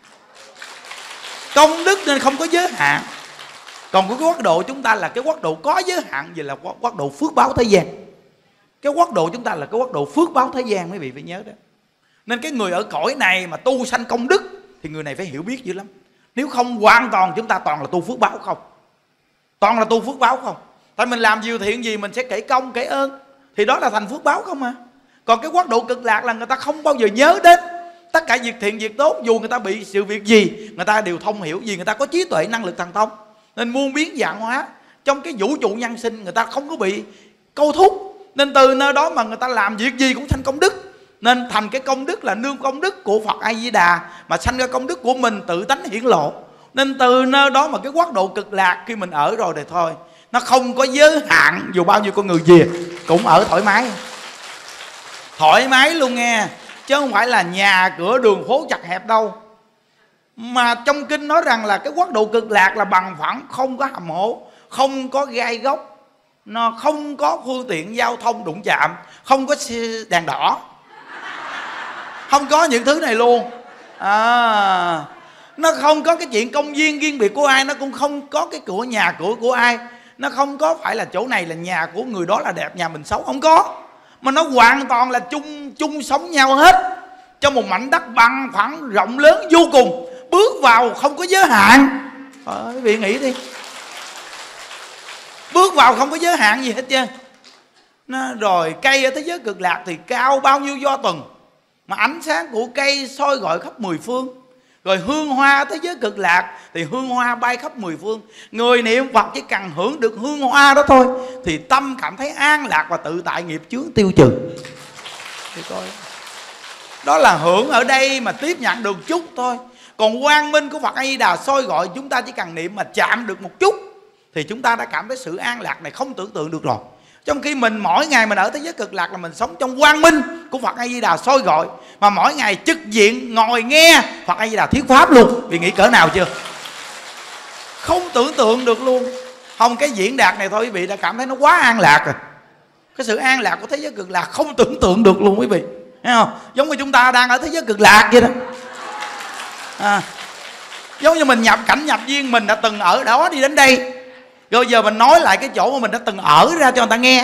Công đức nên không có giới hạn. Còn cái quốc độ chúng ta là cái quốc độ có giới hạn, vì là quốc độ phước báo thế gian. Cái quốc độ chúng ta là cái quốc độ phước báo thế gian, mấy vị phải nhớ đó. Nên cái người ở cõi này mà tu sanh công đức thì người này phải hiểu biết dữ lắm. Nếu không hoàn toàn chúng ta toàn là tu phước báo không. Toàn là tu phước báo không. Tại mình làm nhiều thiện gì mình sẽ kể công kể ơn, thì đó là thành phước báo không mà. Còn cái quốc độ cực lạc là người ta không bao giờ nhớ đến tất cả việc thiện việc tốt. Dù người ta bị sự việc gì người ta đều thông hiểu, vì người ta có trí tuệ năng lực thần thông. Nên muôn biến dạng hóa trong cái vũ trụ nhân sinh, người ta không có bị câu thúc. Nên từ nơi đó mà người ta làm việc gì cũng thành công đức. Nên thành cái công đức là nương công đức của Phật A Di Đà, mà sanh ra công đức của mình tự tánh hiển lộ. Nên từ nơi đó mà cái quốc độ cực lạc khi mình ở rồi thì thôi, nó không có giới hạn, dù bao nhiêu con người về cũng ở thoải mái. Thoải mái luôn nghe, chứ không phải là nhà cửa đường phố chặt hẹp đâu. Mà trong kinh nói rằng là cái quốc độ cực lạc là bằng phẳng, không có hầm hố, không có gai góc, nó không có phương tiện giao thông đụng chạm, không có đèn đỏ, không có những thứ này luôn. À, nó không có cái chuyện công viên riêng biệt của ai, nó cũng không có cái của nhà cửa của ai. Nó không có phải là chỗ này là nhà của người đó là đẹp, nhà mình xấu, không có. Mà nó hoàn toàn là chung chung sống nhau hết, trong một mảnh đất bằng phẳng rộng lớn vô cùng. Bước vào không có giới hạn. Ờ, quý vị nghĩ đi, bước vào không có giới hạn gì hết trơn. Nó, rồi cây ở thế giới cực lạc thì cao bao nhiêu do tuần, mà ánh sáng của cây soi gọi khắp mười phương. Rồi hương hoa ở thế giới cực lạc thì hương hoa bay khắp mười phương. Người niệm Phật chỉ cần hưởng được hương hoa đó thôi thì tâm cảm thấy an lạc và tự tại, nghiệp chướng tiêu trừ. Thì coi, đó là hưởng ở đây mà tiếp nhận được chút thôi. Còn quang minh của Phật A Di Đà soi gọi chúng ta chỉ cần niệm mà chạm được một chút thì chúng ta đã cảm thấy sự an lạc này không tưởng tượng được rồi. Trong khi mình mỗi ngày mình ở thế giới cực lạc là mình sống trong quang minh của Phật A Di Đà soi gọi, mà mỗi ngày trực diện ngồi nghe Phật A Di Đà thuyết pháp luôn. Vì nghĩ cỡ nào chưa? Không tưởng tượng được luôn. Không, cái diễn đạt này thôi quý vị đã cảm thấy nó quá an lạc rồi. Cái sự an lạc của thế giới cực lạc không tưởng tượng được luôn quý vị, thấy không? Giống như chúng ta đang ở thế giới cực lạc vậy đó. À, giống như mình nhập cảnh nhập viên, mình đã từng ở đó đi đến đây, rồi giờ mình nói lại cái chỗ mà mình đã từng ở ra cho người ta nghe.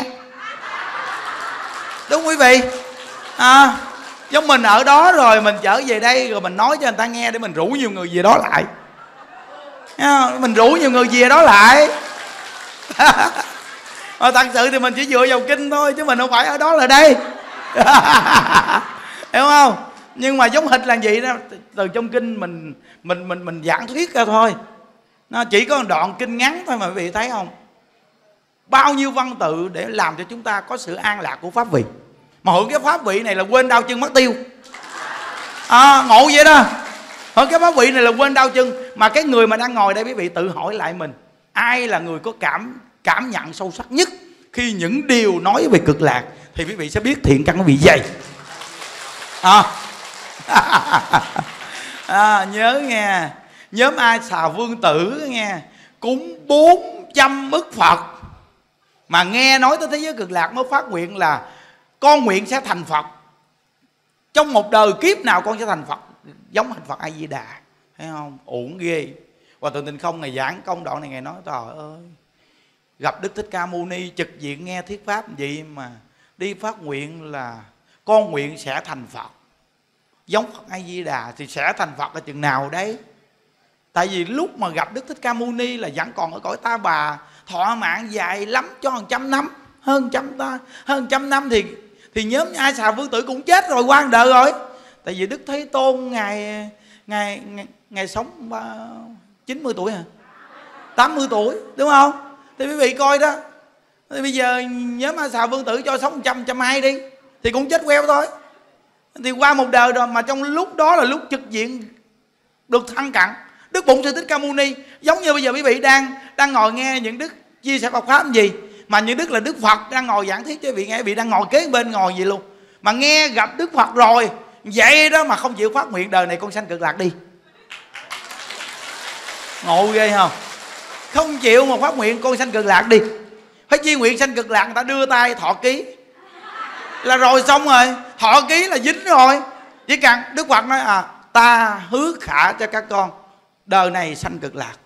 Đúng quý vị. À, giống mình ở đó rồi mình trở về đây, rồi mình nói cho người ta nghe để mình rủ nhiều người về đó lại. Mình rủ nhiều người về đó lại. Mà thật sự thì mình chỉ dựa vào kinh thôi, chứ mình không phải ở đó là đây. Hiểu không? Nhưng mà giống hệt là vậy đó. Từ trong kinh mình mình mình mình giảng thuyết ra thôi. Nó chỉ có một đoạn kinh ngắn thôi mà quý vị thấy không? Bao nhiêu văn tự để làm cho chúng ta có sự an lạc của pháp vị. Mà hưởng cái pháp vị này là quên đau chân mất tiêu. À, ngộ vậy đó. Hưởng cái pháp vị này là quên đau chân. Mà cái người mà đang ngồi đây quý vị tự hỏi lại mình, ai là người có cảm cảm nhận sâu sắc nhất khi những điều nói về cực lạc thì quý vị sẽ biết thiện căn nó bị dày. À. À, nhớ nghe, nhóm Ai Xà Vương Tử nghe, cúng bốn trăm ức Phật, mà nghe nói tới thế giới cực lạc mới phát nguyện là con nguyện sẽ thành Phật. Trong một đời kiếp nào con sẽ thành Phật, giống hình Phật A Di Đà. Thấy không? Ổn ghê. Và Thượng Tịnh Không ngày giảng công đoạn này, ngày nói trời ơi, gặp Đức Thích Ca Mâu Ni trực diện nghe thuyết pháp vậy mà đi phát nguyện là con nguyện sẽ thành Phật, giống Phật A Di Đà. Thì sẽ thành Phật là chừng nào đấy? Tại vì lúc mà gặp Đức Thích Ca Mâu Ni là vẫn còn ở cõi Ta Bà, thọ mạng dài lắm, cho hàng trăm năm, hơn trăm ta hơn trăm năm thì thì nhóm Ai Xà Vương Tử cũng chết rồi, quan đời rồi. Tại vì Đức Thế Tôn ngày ngày ngày, ngày sống chín mươi tuổi hả? tám mươi tuổi đúng không? Thì quý vị coi đó. Thì bây giờ nhóm Ai Xà Vương Tử cho sống một trăm, trăm hai đi thì cũng chết queo thôi. Thì qua một đời rồi, mà trong lúc đó là lúc trực diện được thăng cận Đức Bổn Sư Thích Ca Mâu Ni. Giống như bây giờ quý vị đang đang ngồi nghe những đức chia sẻ Phật pháp gì, mà những đức là Đức Phật đang ngồi giảng thuyết cho quý vị nghe, quý vị đang ngồi kế bên ngồi gì luôn, mà nghe gặp Đức Phật rồi vậy đó mà không chịu phát nguyện đời này con sanh cực lạc đi. Ngộ ghê không? Không chịu mà phát nguyện con sanh cực lạc đi, phải chi nguyện sanh cực lạc, người ta đưa tay thọ ký là rồi xong rồi, thọ ký là dính rồi. Chỉ cần Đức Phật nói à, ta hứa khả cho các con đời này sanh cực lạc.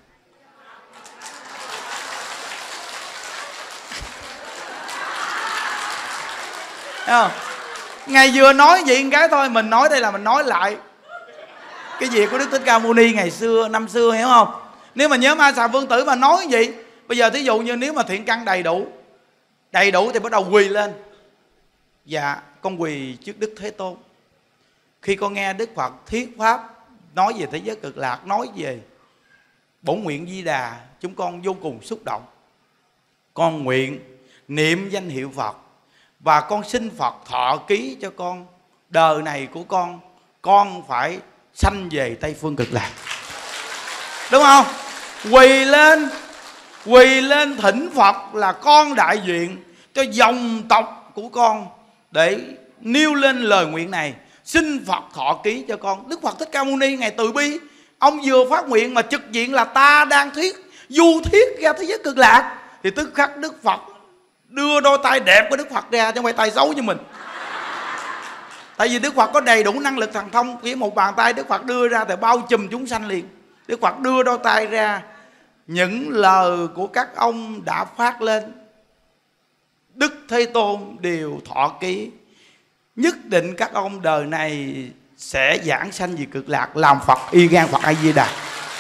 Thấy không? Ngày vừa nói vậy một cái thôi, mình nói đây là mình nói lại cái việc của Đức Thích Ca Mâu Ni ngày xưa, năm xưa, hiểu không? Nếu mà nhớ Ai Xà Vương Tử mà nói vậy, bây giờ thí dụ như nếu mà thiện căn đầy đủ đầy đủ thì bắt đầu quỳ lên. Dạ con quỳ trước Đức Thế Tôn. Khi con nghe Đức Phật thuyết pháp nói về thế giới cực lạc, nói về bổn nguyện Di Đà, chúng con vô cùng xúc động. Con nguyện niệm danh hiệu Phật, và con xin Phật thọ ký cho con đời này của con, con phải sanh về Tây Phương Cực Lạc. Đúng không? Quỳ lên, quỳ lên thỉnh Phật là con đại diện cho dòng tộc của con để nêu lên lời nguyện này. Xin Phật thọ ký cho con. Đức Phật Thích Ca Mâu Ni ngày từ bi, ông vừa phát nguyện mà trực diện là ta đang thuyết du thuyết ra thế giới cực lạc, thì tức khắc Đức Phật đưa đôi tay đẹp của Đức Phật ra, chứ không phải tay xấu như mình. Tại vì Đức Phật có đầy đủ năng lực thần thông, chỉ một bàn tay Đức Phật đưa ra thì bao trùm chúng sanh liền. Đức Phật đưa đôi tay ra, những lời của các ông đã phát lên, Đức Thế Tôn đều thọ ký. Nhất định các ông đời này sẽ giảng sanh về cực lạc, làm Phật y gan Phật A Di Đà.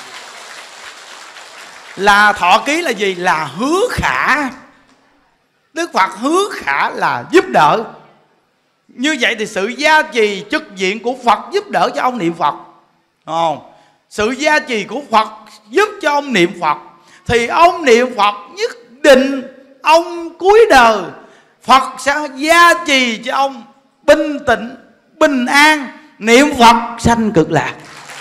Là thọ ký là gì? Là hứa khả. Đức Phật hứa khả là giúp đỡ. Như vậy thì sự gia trì trực diện của Phật giúp đỡ cho ông niệm Phật, không? Sự gia trì của Phật giúp cho ông niệm Phật, thì ông niệm Phật nhất định ông cuối đời Phật sẽ gia trì cho ông bình tĩnh, bình an, niệm Phật sanh cực lạc.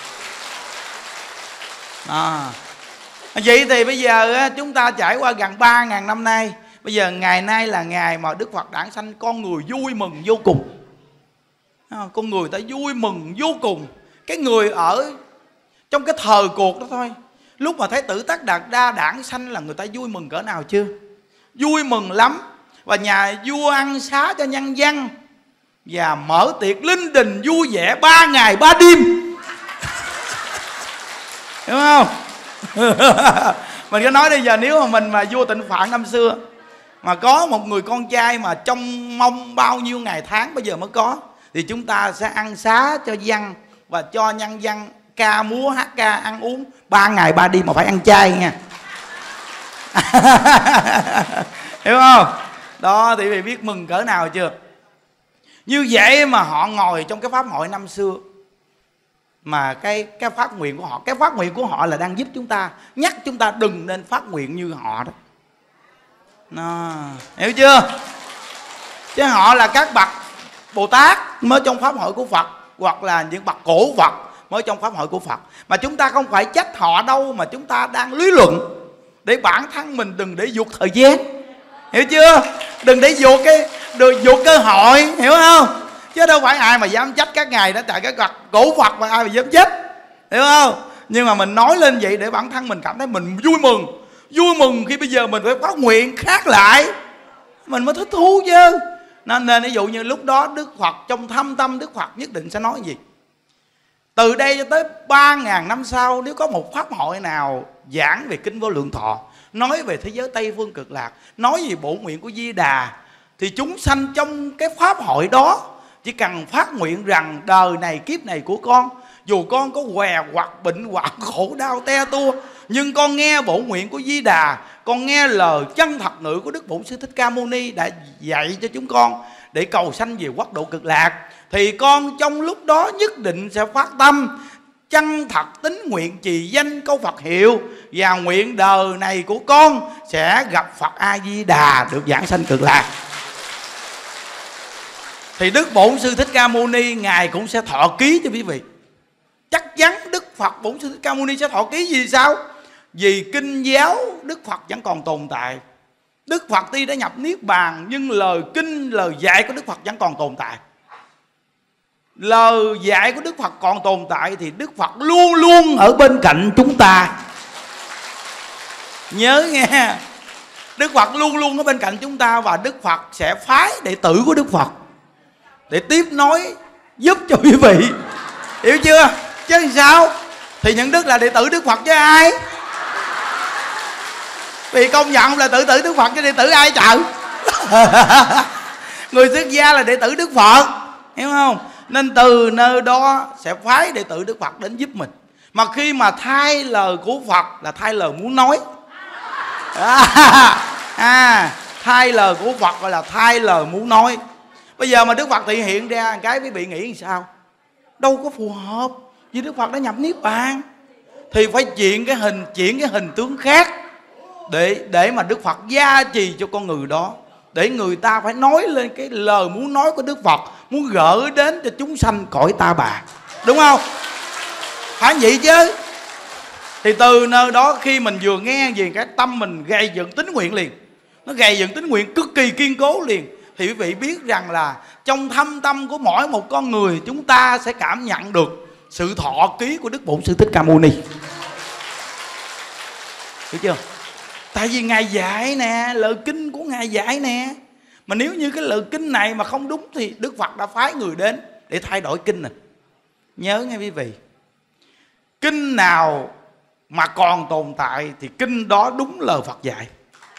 À, vậy thì bây giờ chúng ta trải qua gần ba ngàn năm nay, bây giờ ngày nay là ngày mà Đức Phật đản sanh, con người vui mừng vô cùng. À, con người ta vui mừng vô cùng. Cái người ở trong cái thời cuộc đó thôi, lúc mà thấy Tử Tất Đạt Đa đản sanh là người ta vui mừng cỡ nào chưa? Vui mừng lắm. Và nhà vua ăn xá cho nhân dân, và mở tiệc linh đình vui vẻ ba ngày ba đêm. Đúng không? Mình có nói bây giờ nếu mà mình mà vua Tịnh Phạn năm xưa mà có một người con trai mà trông mong bao nhiêu ngày tháng bây giờ mới có, thì chúng ta sẽ ăn xá cho dân và cho nhân dân ca múa hát ca ăn uống ba ngày ba đêm, mà phải ăn chay nha. Hiểu không? Đó thì vì biết mừng cỡ nào chưa? Như vậy mà họ ngồi trong cái pháp hội năm xưa, mà cái cái phát nguyện của họ, cái phát nguyện của họ là đang giúp chúng ta, nhắc chúng ta đừng nên phát nguyện như họ đó. Nó, hiểu chưa? Chứ họ là các bậc Bồ Tát mới trong pháp hội của Phật, hoặc là những bậc cổ Phật mới trong pháp hội của Phật. Mà chúng ta không phải trách họ đâu, mà chúng ta đang lý luận để bản thân mình đừng để vụt thời gian. Hiểu chưa? Đừng để vụt cái được vụt cơ hội, hiểu không? Chứ đâu phải ai mà dám trách các ngài đó, tại cái Phật cổ Phật mà ai mà dám trách, hiểu không? Nhưng mà mình nói lên vậy để bản thân mình cảm thấy mình vui mừng. Vui mừng khi bây giờ mình phải phát nguyện khác lại, mình mới thích thú chứ. Nên, nên ví dụ như lúc đó Đức Phật trong thâm tâm Đức Phật nhất định sẽ nói gì? Từ đây cho tới ba ngàn năm sau, nếu có một pháp hội nào giảng về Kinh Vô Lượng Thọ, nói về thế giới Tây Phương Cực Lạc, nói về bổn nguyện của Di Đà, thì chúng sanh trong cái pháp hội đó chỉ cần phát nguyện rằng đời này kiếp này của con, dù con có què hoặc bệnh hoạn khổ đau te tua, nhưng con nghe bổn nguyện của Di Đà, con nghe lời chân thật ngữ của Đức Bổn Sư Thích Ca Mâu Ni đã dạy cho chúng con để cầu sanh về quốc độ Cực Lạc, thì con trong lúc đó nhất định sẽ phát tâm chân thật tín nguyện trì danh câu Phật hiệu, và nguyện đời này của con sẽ gặp Phật A Di Đà, được giảng sanh Cực Lạc. Thì Đức Bổn Sư Thích Ca Mâu Ni ngài cũng sẽ thọ ký cho quý vị. Chắc chắn Đức Phật Bổn Sư Thích Ca Mâu Ni sẽ thọ ký. Vì sao? Vì kinh giáo Đức Phật vẫn còn tồn tại. Đức Phật tuy đã nhập Niết Bàn, nhưng lời kinh, lời dạy của Đức Phật vẫn còn tồn tại. Lời dạy của Đức Phật còn tồn tại thì Đức Phật luôn luôn ở bên cạnh chúng ta. Nhớ nghe, Đức Phật luôn luôn ở bên cạnh chúng ta, và Đức Phật sẽ phái đệ tử của Đức Phật để tiếp nối giúp cho quý vị. Hiểu chưa? Chứ sao? Thì những đức là đệ tử Đức Phật chứ ai? Vì công nhận là đệ tử Đức Phật chứ đệ tử ai trời? Người xuất gia là đệ tử Đức Phật, hiểu không? Nên từ nơi đó sẽ phái đệ tử Đức Phật đến giúp mình. Mà khi mà thay lời của Phật là thay lời muốn nói. À, à, thay lời của Phật gọi là thay lời muốn nói. Bây giờ mà Đức Phật thị hiện ra cái quý vị nghĩ làm sao? Đâu có phù hợp, vì Đức Phật đã nhập Niết Bàn. Thì phải chuyển cái hình chuyển cái hình tướng khác để để mà Đức Phật gia trì cho con người đó, để người ta phải nói lên cái lời muốn nói của Đức Phật, muốn gửi đến cho chúng sanh cõi ta bà. Đúng không? Phải vậy chứ. Thì từ nơi đó khi mình vừa nghe gì, cái tâm mình gây dựng tín nguyện liền. Nó gây dựng tín nguyện cực kỳ kiên cố liền. Thì quý vị biết rằng là trong thâm tâm của mỗi một con người, chúng ta sẽ cảm nhận được sự thọ ký của Đức Bổn Sư Thích Ca Mâu Ni. Hiểu chưa? Tại vì Ngài dạy nè, lời kinh của Ngài dạy nè. Mà nếu như cái lời kinh này mà không đúng thì Đức Phật đã phái người đến để thay đổi kinh này. Nhớ nghe quý vị, kinh nào mà còn tồn tại thì kinh đó đúng lời Phật dạy.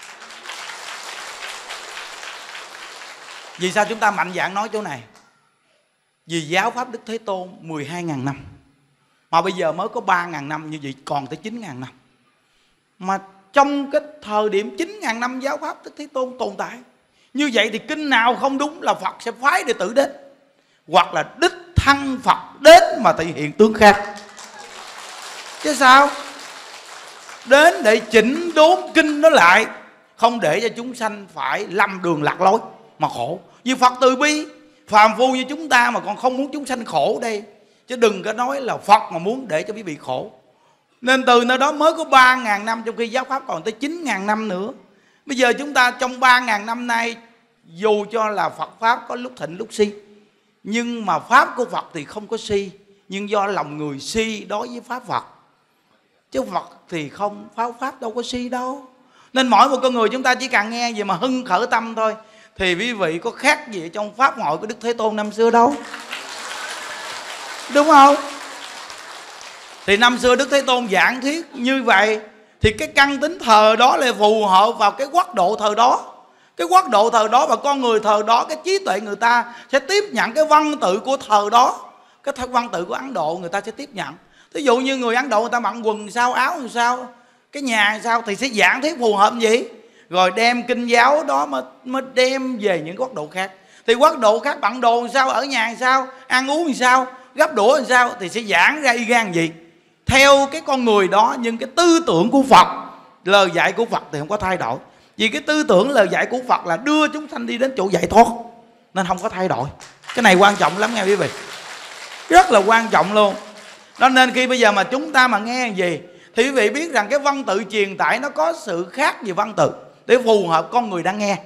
Vì sao chúng ta mạnh dạn nói chỗ này? Vì giáo pháp Đức Thế Tôn mười hai ngàn năm, mà bây giờ mới có ba ngàn năm, như vậy còn tới chín ngàn năm. Mà trong cái thời điểm chín ngàn năm giáo pháp Đức Thế Tôn tồn tại, như vậy thì kinh nào không đúng là Phật sẽ phái đệ tử đến, hoặc là đích thân Phật đến mà thể hiện tướng khác. Chứ sao? Đến để chỉnh đốn kinh đó lại, không để cho chúng sanh phải lầm đường lạc lối mà khổ. Vì Phật từ bi, phàm phu như chúng ta mà còn không muốn chúng sanh khổ đây, chứ đừng có nói là Phật mà muốn để cho quý vị khổ. Nên từ nơi đó mới có ba ngàn năm, trong khi giáo pháp còn tới chín ngàn năm nữa. Bây giờ chúng ta trong ba ngàn năm nay, dù cho là Phật Pháp có lúc thịnh lúc si, nhưng mà Pháp của Phật thì không có si. Nhưng do lòng người si đối với Pháp Phật, chứ Phật thì không, Pháp Pháp đâu có si đâu. Nên mỗi một con người chúng ta chỉ cần nghe gì mà hưng khởi tâm thôi, thì quý vị có khác gì trong Pháp hội của Đức Thế Tôn năm xưa đâu. Đúng không? Thì năm xưa Đức Thế Tôn giảng thuyết như vậy, thì cái căn tính thờ đó là phù hợp vào cái quốc độ thờ đó. Cái quốc độ thờ đó và con người thờ đó, cái trí tuệ người ta sẽ tiếp nhận cái văn tự của thờ đó. Cái văn tự của Ấn Độ người ta sẽ tiếp nhận. Ví dụ như người Ấn Độ người ta mặc quần sao, áo sao, cái nhà sao, thì sẽ giảng thuyết phù hợp gì, rồi đem kinh giáo đó mà, mà đem về những quốc độ khác. Thì quốc độ khác bận đồ làm sao, ở nhà làm sao, ăn uống làm sao, gấp đũa làm sao, thì sẽ giảng ra y gan gì theo cái con người đó. Nhưng cái tư tưởng của Phật, lời dạy của Phật thì không có thay đổi. Vì cái tư tưởng lời dạy của Phật là đưa chúng sanh đi đến chỗ giải thoát, nên không có thay đổi. Cái này quan trọng lắm nghe quý vị, rất là quan trọng luôn. Đó nên khi bây giờ mà chúng ta mà nghe gì thì quý vị biết rằng cái văn tự truyền tải nó có sự khác về văn tự để phù hợp con người đang nghe.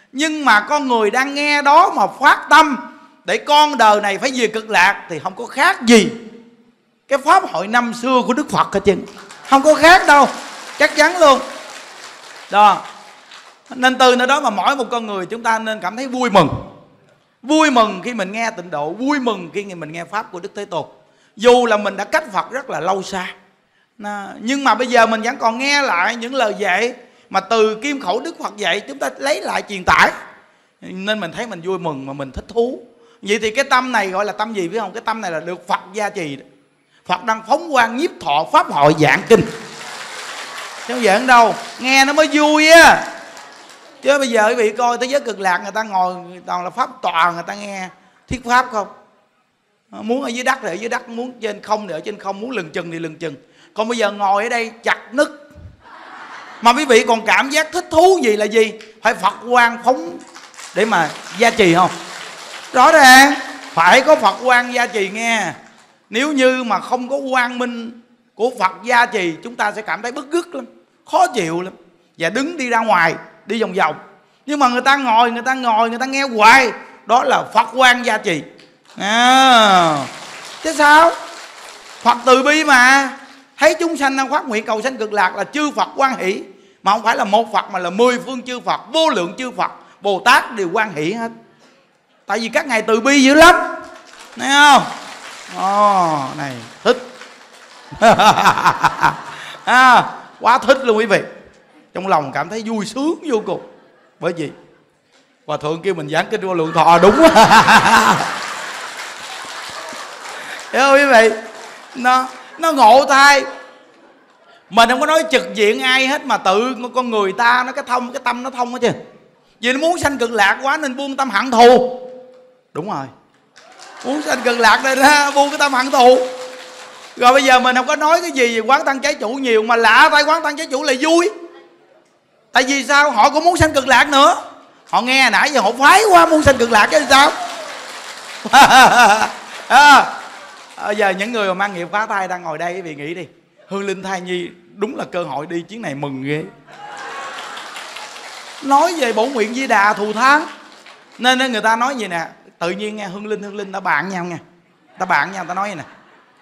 Nhưng mà con người đang nghe đó mà phát tâm để con đời này phải về cực lạc thì không có khác gì cái pháp hội năm xưa của Đức Phật hết chứ, không có khác đâu, chắc chắn luôn đó. Nên từ nơi đó mà mỗi một con người chúng ta nên cảm thấy vui mừng. Vui mừng khi mình nghe tịnh độ, vui mừng khi mình nghe pháp của Đức Thế Tôn. Dù là mình đã cách Phật rất là lâu xa, nhưng mà bây giờ mình vẫn còn nghe lại những lời dạy mà từ kim khẩu Đức Phật dạy, chúng ta lấy lại truyền tải, nên mình thấy mình vui mừng mà mình thích thú. Vậy thì cái tâm này gọi là tâm gì biết không? Cái tâm này là được Phật gia trì. Phật đang phóng quang nhiếp thọ pháp hội giảng kinh, chứ không giỡn đâu, nghe nó mới vui á. Chứ bây giờ quý vị coi thế giới cực lạc, người ta ngồi toàn là pháp tòa, người ta nghe thuyết pháp không. Muốn ở dưới đất thì ở dưới đất, muốn trên không thì ở trên không, muốn lừng chừng thì lừng chừng. Còn bây giờ ngồi ở đây chặt nứt, mà quý vị còn cảm giác thích thú gì là gì? Phải Phật quang phóng để mà gia trì không? Rõ ràng phải có Phật quang gia trì nghe. Nếu như mà không có quang minh của Phật gia trì, chúng ta sẽ cảm thấy bức rứt lắm, khó chịu lắm, và đứng đi ra ngoài, đi vòng vòng. Nhưng mà người ta ngồi, người ta ngồi, người ta nghe hoài, đó là Phật quang gia trì à. Chứ sao? Phật từ bi mà, thấy chúng sanh đang phát nguyện cầu sanh cực lạc là chư Phật hoan hỷ. Mà không phải là một Phật mà là mười phương chư Phật, vô lượng chư Phật, Bồ Tát đều hoan hỷ hết. Tại vì các ngài từ bi dữ lắm, thấy không? Ồ, oh, này thích à, quá thích luôn quý vị. Trong lòng cảm thấy vui sướng vô cùng. Bởi vì Hòa thượng kêu mình giảng kinh vô lượng thọ đúng quá. Hiểu không quý vị? Nó, nó ngộ thay. Mình không có nói trực diện ai hết, mà tự con người ta nó cái thông, cái tâm nó thông hết chứ. Vì nó muốn sanh cực lạc quá nên buông tâm hận thù. Đúng rồi, muốn sanh cực lạc nên ha, buông cái tâm hận thù. Rồi bây giờ mình không có nói cái gì về quán tăng trái chủ nhiều, mà lạ tay quán tăng trái chủ là vui. Tại vì sao? Họ cũng muốn sanh cực lạc nữa. Họ nghe nãy giờ họ phái quá muốn sanh cực lạc chứ sao. À, bây giờ những người mà mang nghiệp phá thai đang ngồi đây, quý vị nghĩ đi, Hương Linh thai nhi đúng là cơ hội đi chuyến này mừng ghê. Nói về bổn nguyện Di Đà thù thắng, nên người ta nói gì nè, tự nhiên nghe Hương Linh Hương Linh ta bạn nhau nha, ta bạn nhau, ta nói vậy nè.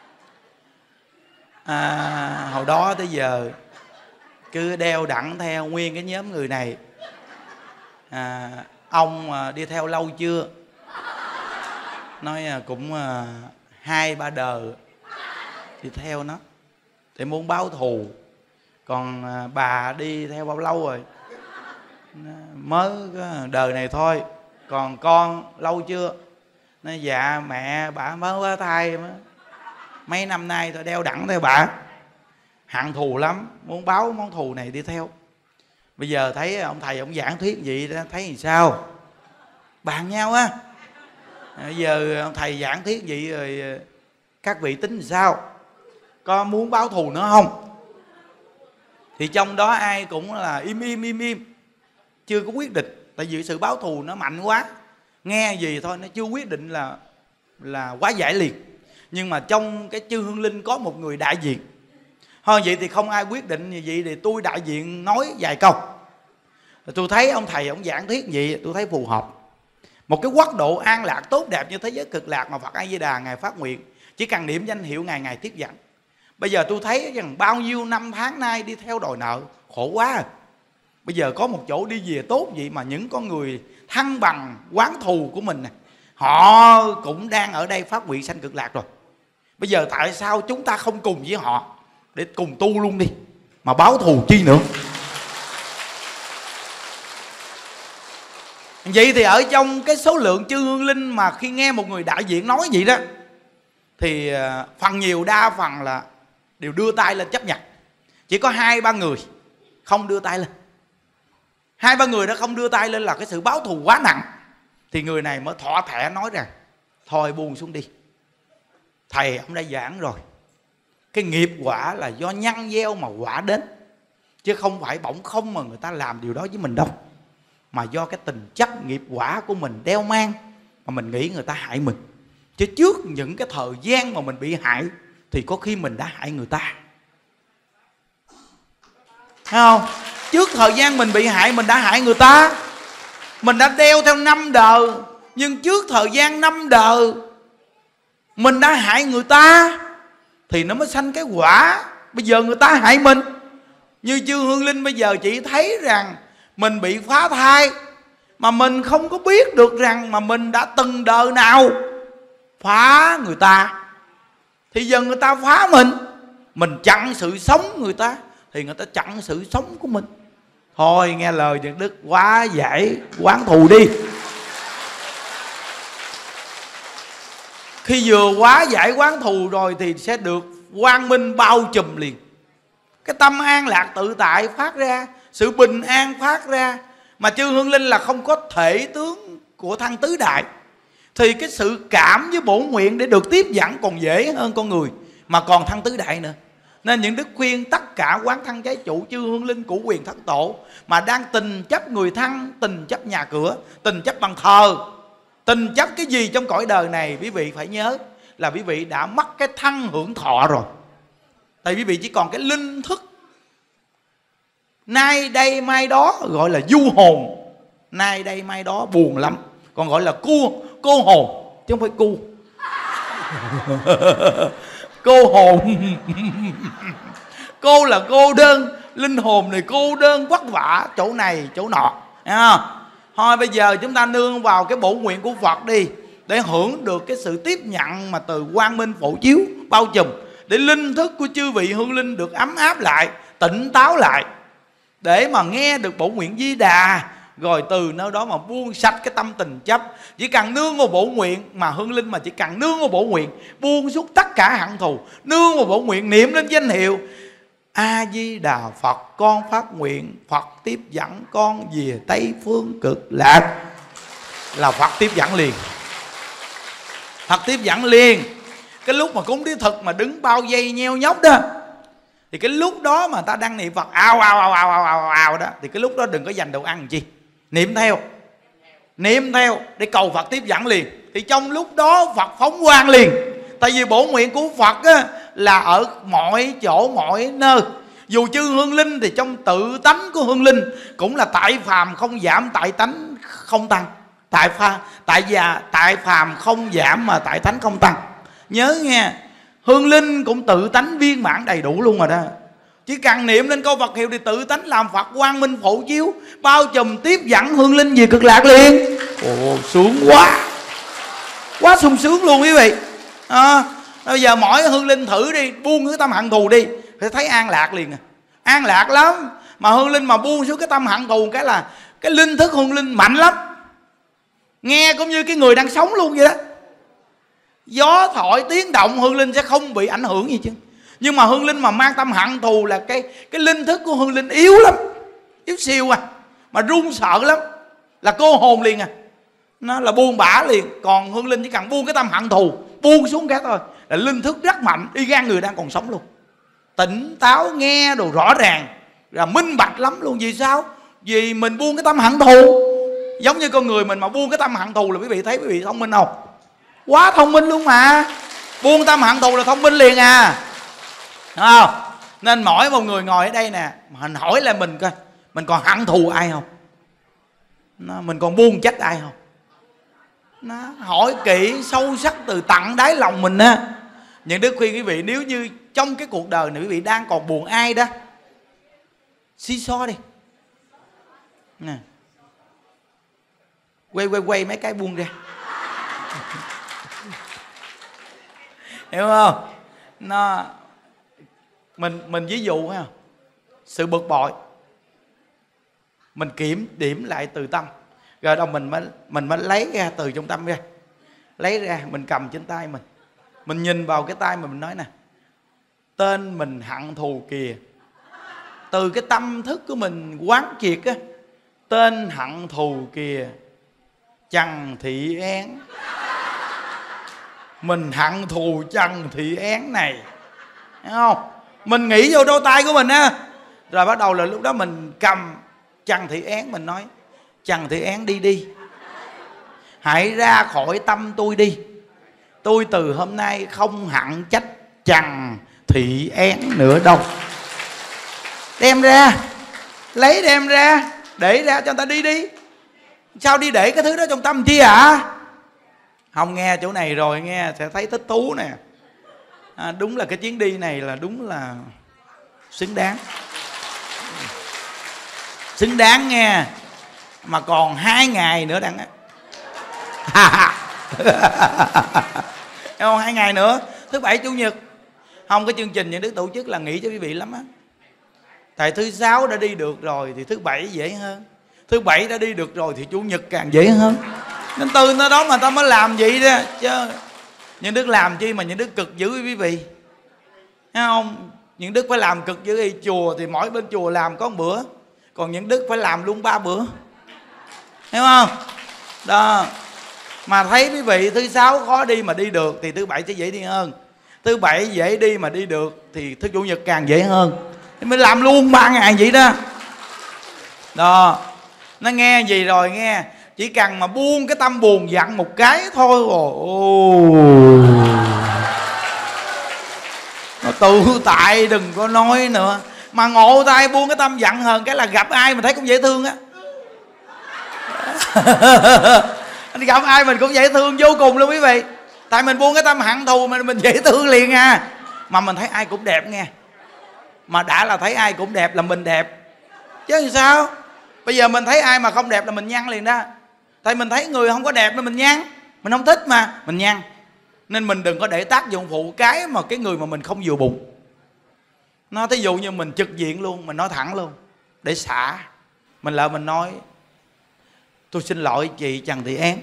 À, hồi đó tới giờ cứ đeo đẳng theo nguyên cái nhóm người này. À, ông à, đi theo lâu chưa? Nói à, cũng à, hai ba đời đi theo nó để muốn báo thù. Còn à, bà đi theo bao lâu rồi? Mới đời này thôi. Còn con lâu chưa? Nói dạ mẹ bà mới có thai mới mấy năm nay tôi đeo đẳng theo bà, hận thù lắm, muốn báo món thù này đi theo. Bây giờ thấy ông thầy ông giảng thuyết vậy đó, thấy làm sao? Bàn nhau á. Bây giờ ông thầy giảng thuyết vậy rồi các vị tính làm sao? Có muốn báo thù nữa không? Thì trong đó ai cũng là im im im im, chưa có quyết định. Tại vì sự báo thù nó mạnh quá, nghe gì thôi nó chưa quyết định là là quá giải liền. Nhưng mà trong cái chư Hương Linh có một người đại diện. Thôi vậy thì không ai quyết định như vậy, thì tôi đại diện nói vài câu. Tôi thấy ông thầy ông giảng thuyết vậy, tôi thấy phù hợp. Một cái quốc độ an lạc tốt đẹp như thế giới cực lạc mà Phật A Di Đà ngài phát nguyện, chỉ cần niệm danh hiệu ngài, ngài thuyết giảng. Bây giờ tôi thấy rằng bao nhiêu năm tháng nay đi theo đòi nợ khổ quá à. Bây giờ có một chỗ đi về tốt vậy mà những con người thăng bằng quán thù của mình này, họ cũng đang ở đây phát nguyện sanh cực lạc rồi. Bây giờ tại sao chúng ta không cùng với họ để cùng tu luôn đi, mà báo thù chi nữa? Vậy thì ở trong cái số lượng chư Hương Linh mà khi nghe một người đại diện nói vậy đó, thì phần nhiều đa phần là đều đưa tay lên chấp nhận. Chỉ có hai ba người không đưa tay lên. Hai ba người đó không đưa tay lên là cái sự báo thù quá nặng. Thì người này mới thọ thẻ nói rằng thôi buông xuống đi, thầy ông đã giảng rồi, cái nghiệp quả là do nhân gieo mà quả đến, chứ không phải bỗng không mà người ta làm điều đó với mình đâu, mà do cái tình chấp nghiệp quả của mình đeo mang mà mình nghĩ người ta hại mình. Chứ trước những cái thời gian mà mình bị hại thì có khi mình đã hại người ta, thấy không? Trước thời gian mình bị hại mình đã hại người ta. Mình đã đeo theo năm đời, nhưng trước thời gian năm đời mình đã hại người ta thì nó mới sanh cái quả. Bây giờ người ta hại mình. Như Chư Hương Linh bây giờ chị thấy rằng mình bị phá thai, mà mình không có biết được rằng mà mình đã từng đời nào phá người ta. Thì giờ người ta phá mình, mình chặn sự sống người ta, thì người ta chặn sự sống của mình. Thôi nghe lời Nhật Đức hóa giải quán thù đi. Khi vừa hóa giải quán thù rồi thì sẽ được quang minh bao trùm liền. Cái tâm an lạc tự tại phát ra, sự bình an phát ra. Mà Chư Hương Linh là không có thể tướng của thân tứ đại, thì cái sự cảm với bổn nguyện để được tiếp dẫn còn dễ hơn con người, mà còn thân tứ đại nữa. Nên những đức khuyên tất cả quán thân trái chủ, Chư Hương Linh, Cửu Quyền Thất Tổ mà đang tình chấp người thân, tình chấp nhà cửa, tình chấp bằng thờ, tình chấp cái gì trong cõi đời này, quý vị phải nhớ là quý vị đã mất cái thân hưởng thọ rồi. Tại quý vị chỉ còn cái linh thức, nay đây mai đó, gọi là du hồn. Nay đây mai đó buồn lắm, còn gọi là cô, cô hồn, chứ không phải cu. Cô hồn. Cô là cô đơn, linh hồn này cô đơn vất vả chỗ này chỗ nọ. Thôi bây giờ chúng ta nương vào cái bổn nguyện của Phật đi, để hưởng được cái sự tiếp nhận mà từ quang minh phổ chiếu bao trùm, để linh thức của chư vị hương linh được ấm áp lại, tỉnh táo lại, để mà nghe được bổn nguyện Di Đà. Rồi từ nơi đó mà buông sạch cái tâm tình chấp. Chỉ cần nương vào bổn nguyện mà hương linh, mà chỉ cần nương vào bổn nguyện, buông xuống tất cả hận thù, nương vào bổn nguyện, niệm lên danh hiệu A Di Đà Phật, con phát nguyện Phật tiếp dẫn con về Tây Phương Cực Lạc, là Phật tiếp dẫn liền. Phật tiếp dẫn liền. Cái lúc mà cúng thí thực mà đứng bao dây nheo nhóc đó, thì cái lúc đó mà ta đang niệm Phật ào ào ào ào ào ào đó, thì cái lúc đó đừng có dành đồ ăn chi, niệm theo, niệm theo để cầu Phật tiếp dẫn liền. Thì trong lúc đó Phật phóng quang liền. Tại vì bổn nguyện của Phật á, là ở mọi chỗ mọi nơi. Dù chư hương linh thì trong tự tánh của hương linh cũng là tại phàm không giảm, tại tánh không tăng. Tại pha, tại già, tại phàm không giảm mà tại tánh không tăng. Nhớ nghe, hương linh cũng tự tánh viên mãn đầy đủ luôn rồi đó. Chỉ cần niệm lên câu Phật hiệu thì tự tánh làm Phật quang minh phổ chiếu, bao trùm tiếp dẫn hương linh về cực lạc liền. Ồ, sướng quá, quá sung sướng luôn quý vị. À, bây giờ mỗi hương linh thử đi, buông cái tâm hận thù đi, thì thấy an lạc liền. À, an lạc lắm. Mà hương linh mà buông xuống cái tâm hận thù cái là cái linh thức hương linh mạnh lắm, nghe cũng như cái người đang sống luôn vậy đó. Gió thổi tiếng động hương linh sẽ không bị ảnh hưởng gì chứ. Nhưng mà hương linh mà mang tâm hận thù là cái cái linh thức của hương linh yếu lắm, yếu siêu à, mà run sợ lắm, là cô hồn liền à, nó là buông bả liền. Còn hương linh chỉ cần buông cái tâm hận thù, buông xuống cái thôi là linh thức rất mạnh, y gan người đang còn sống luôn, tỉnh táo, nghe đồ rõ ràng, là minh bạch lắm luôn. Vì sao? Vì mình buông cái tâm hận thù. Giống như con người mình mà buông cái tâm hận thù là quý vị thấy quý vị thông minh không? Quá thông minh luôn mà. Buông tâm hận thù là thông minh liền à, đúng không? Nên mỗi một người ngồi ở đây nè, mình hỏi lại mình coi, mình còn hận thù ai không? Nó, mình còn buông trách ai không? Nó, hỏi kỹ sâu sắc từ tận đáy lòng mình á. Những đức khuyên quý vị, nếu như trong cái cuộc đời này quý vị đang còn buồn ai đó, xí xo đi nè, quay quay quay mấy cái buông ra. Hiểu không? Nó mình mình ví dụ ha, sự bực bội mình kiểm điểm lại từ tâm, rồi đâu mình mới mình mới lấy ra từ trong tâm ra, lấy ra mình cầm trên tay mình, mình nhìn vào cái tay mà mình nói nè, tên mình hận thù kìa. Từ cái tâm thức của mình quán triệt á, tên hận thù kìa Trần Thị Én, mình hận thù Trần Thị Én này, thấy không? Mình nghĩ vô đôi tay của mình á, rồi bắt đầu là lúc đó mình cầm Trần Thị Én, mình nói Trần Thị Én đi đi, hãy ra khỏi tâm tôi đi. Tôi từ hôm nay không hận trách Trần Thị Én nữa đâu. Đem ra, lấy đem ra, để ra cho người ta đi đi. Sao đi để cái thứ đó trong tâm chi ạ? À? Không, nghe chỗ này rồi nghe sẽ thấy thích thú nè. À, đúng là cái chuyến đi này là đúng là xứng đáng. Xứng đáng nghe. Mà còn hai ngày nữa đặng á. Không, hai ngày nữa, thứ bảy chủ nhật. Không, cái chương trình những đứa tổ chức là nghĩ cho quý vị lắm á. Tại thứ sáu đã đi được rồi thì thứ bảy dễ hơn. Thứ bảy đã đi được rồi thì chủ nhật càng dễ hơn. Nên từ nó đó mà ta mới làm vậy đó chứ. Những đức làm chi mà những đức cực dữ quý vị, thấy không? Những đức phải làm cực dữ. Chùa thì mỗi bên chùa làm có một bữa, còn những đức phải làm luôn ba bữa, hiểu không? Đó. Mà thấy quý vị thứ sáu khó đi mà đi được thì thứ bảy sẽ dễ đi hơn. Thứ bảy dễ đi mà đi được thì thứ chủ nhật càng dễ hơn. Thì mới làm luôn ba ngày vậy đó. Đó. Nó nghe gì rồi nghe. Chỉ cần mà buông cái tâm buồn giận một cái thôi. Ồ. Nó tự tại đừng có nói nữa. Mà ngộ tay buông cái tâm giận hờn cái là gặp ai mà thấy cũng dễ thương á. Anh gặp ai mình cũng dễ thương vô cùng luôn quý vị. Tại mình buông cái tâm hận thù mình mình dễ thương liền à. Mà mình thấy ai cũng đẹp nghe. Mà đã là thấy ai cũng đẹp là mình đẹp. Chứ làm sao? Bây giờ mình thấy ai mà không đẹp là mình nhăn liền đó. Tại mình thấy người không có đẹp nên mình nhăn. Mình không thích mà mình nhăn. Nên mình đừng có để tác dụng phụ cái mà cái người mà mình không vừa bụng. Nó thí dụ như mình trực diện luôn, mình nói thẳng luôn để xả. Mình lại mình nói tôi xin lỗi chị Trần Thị Én.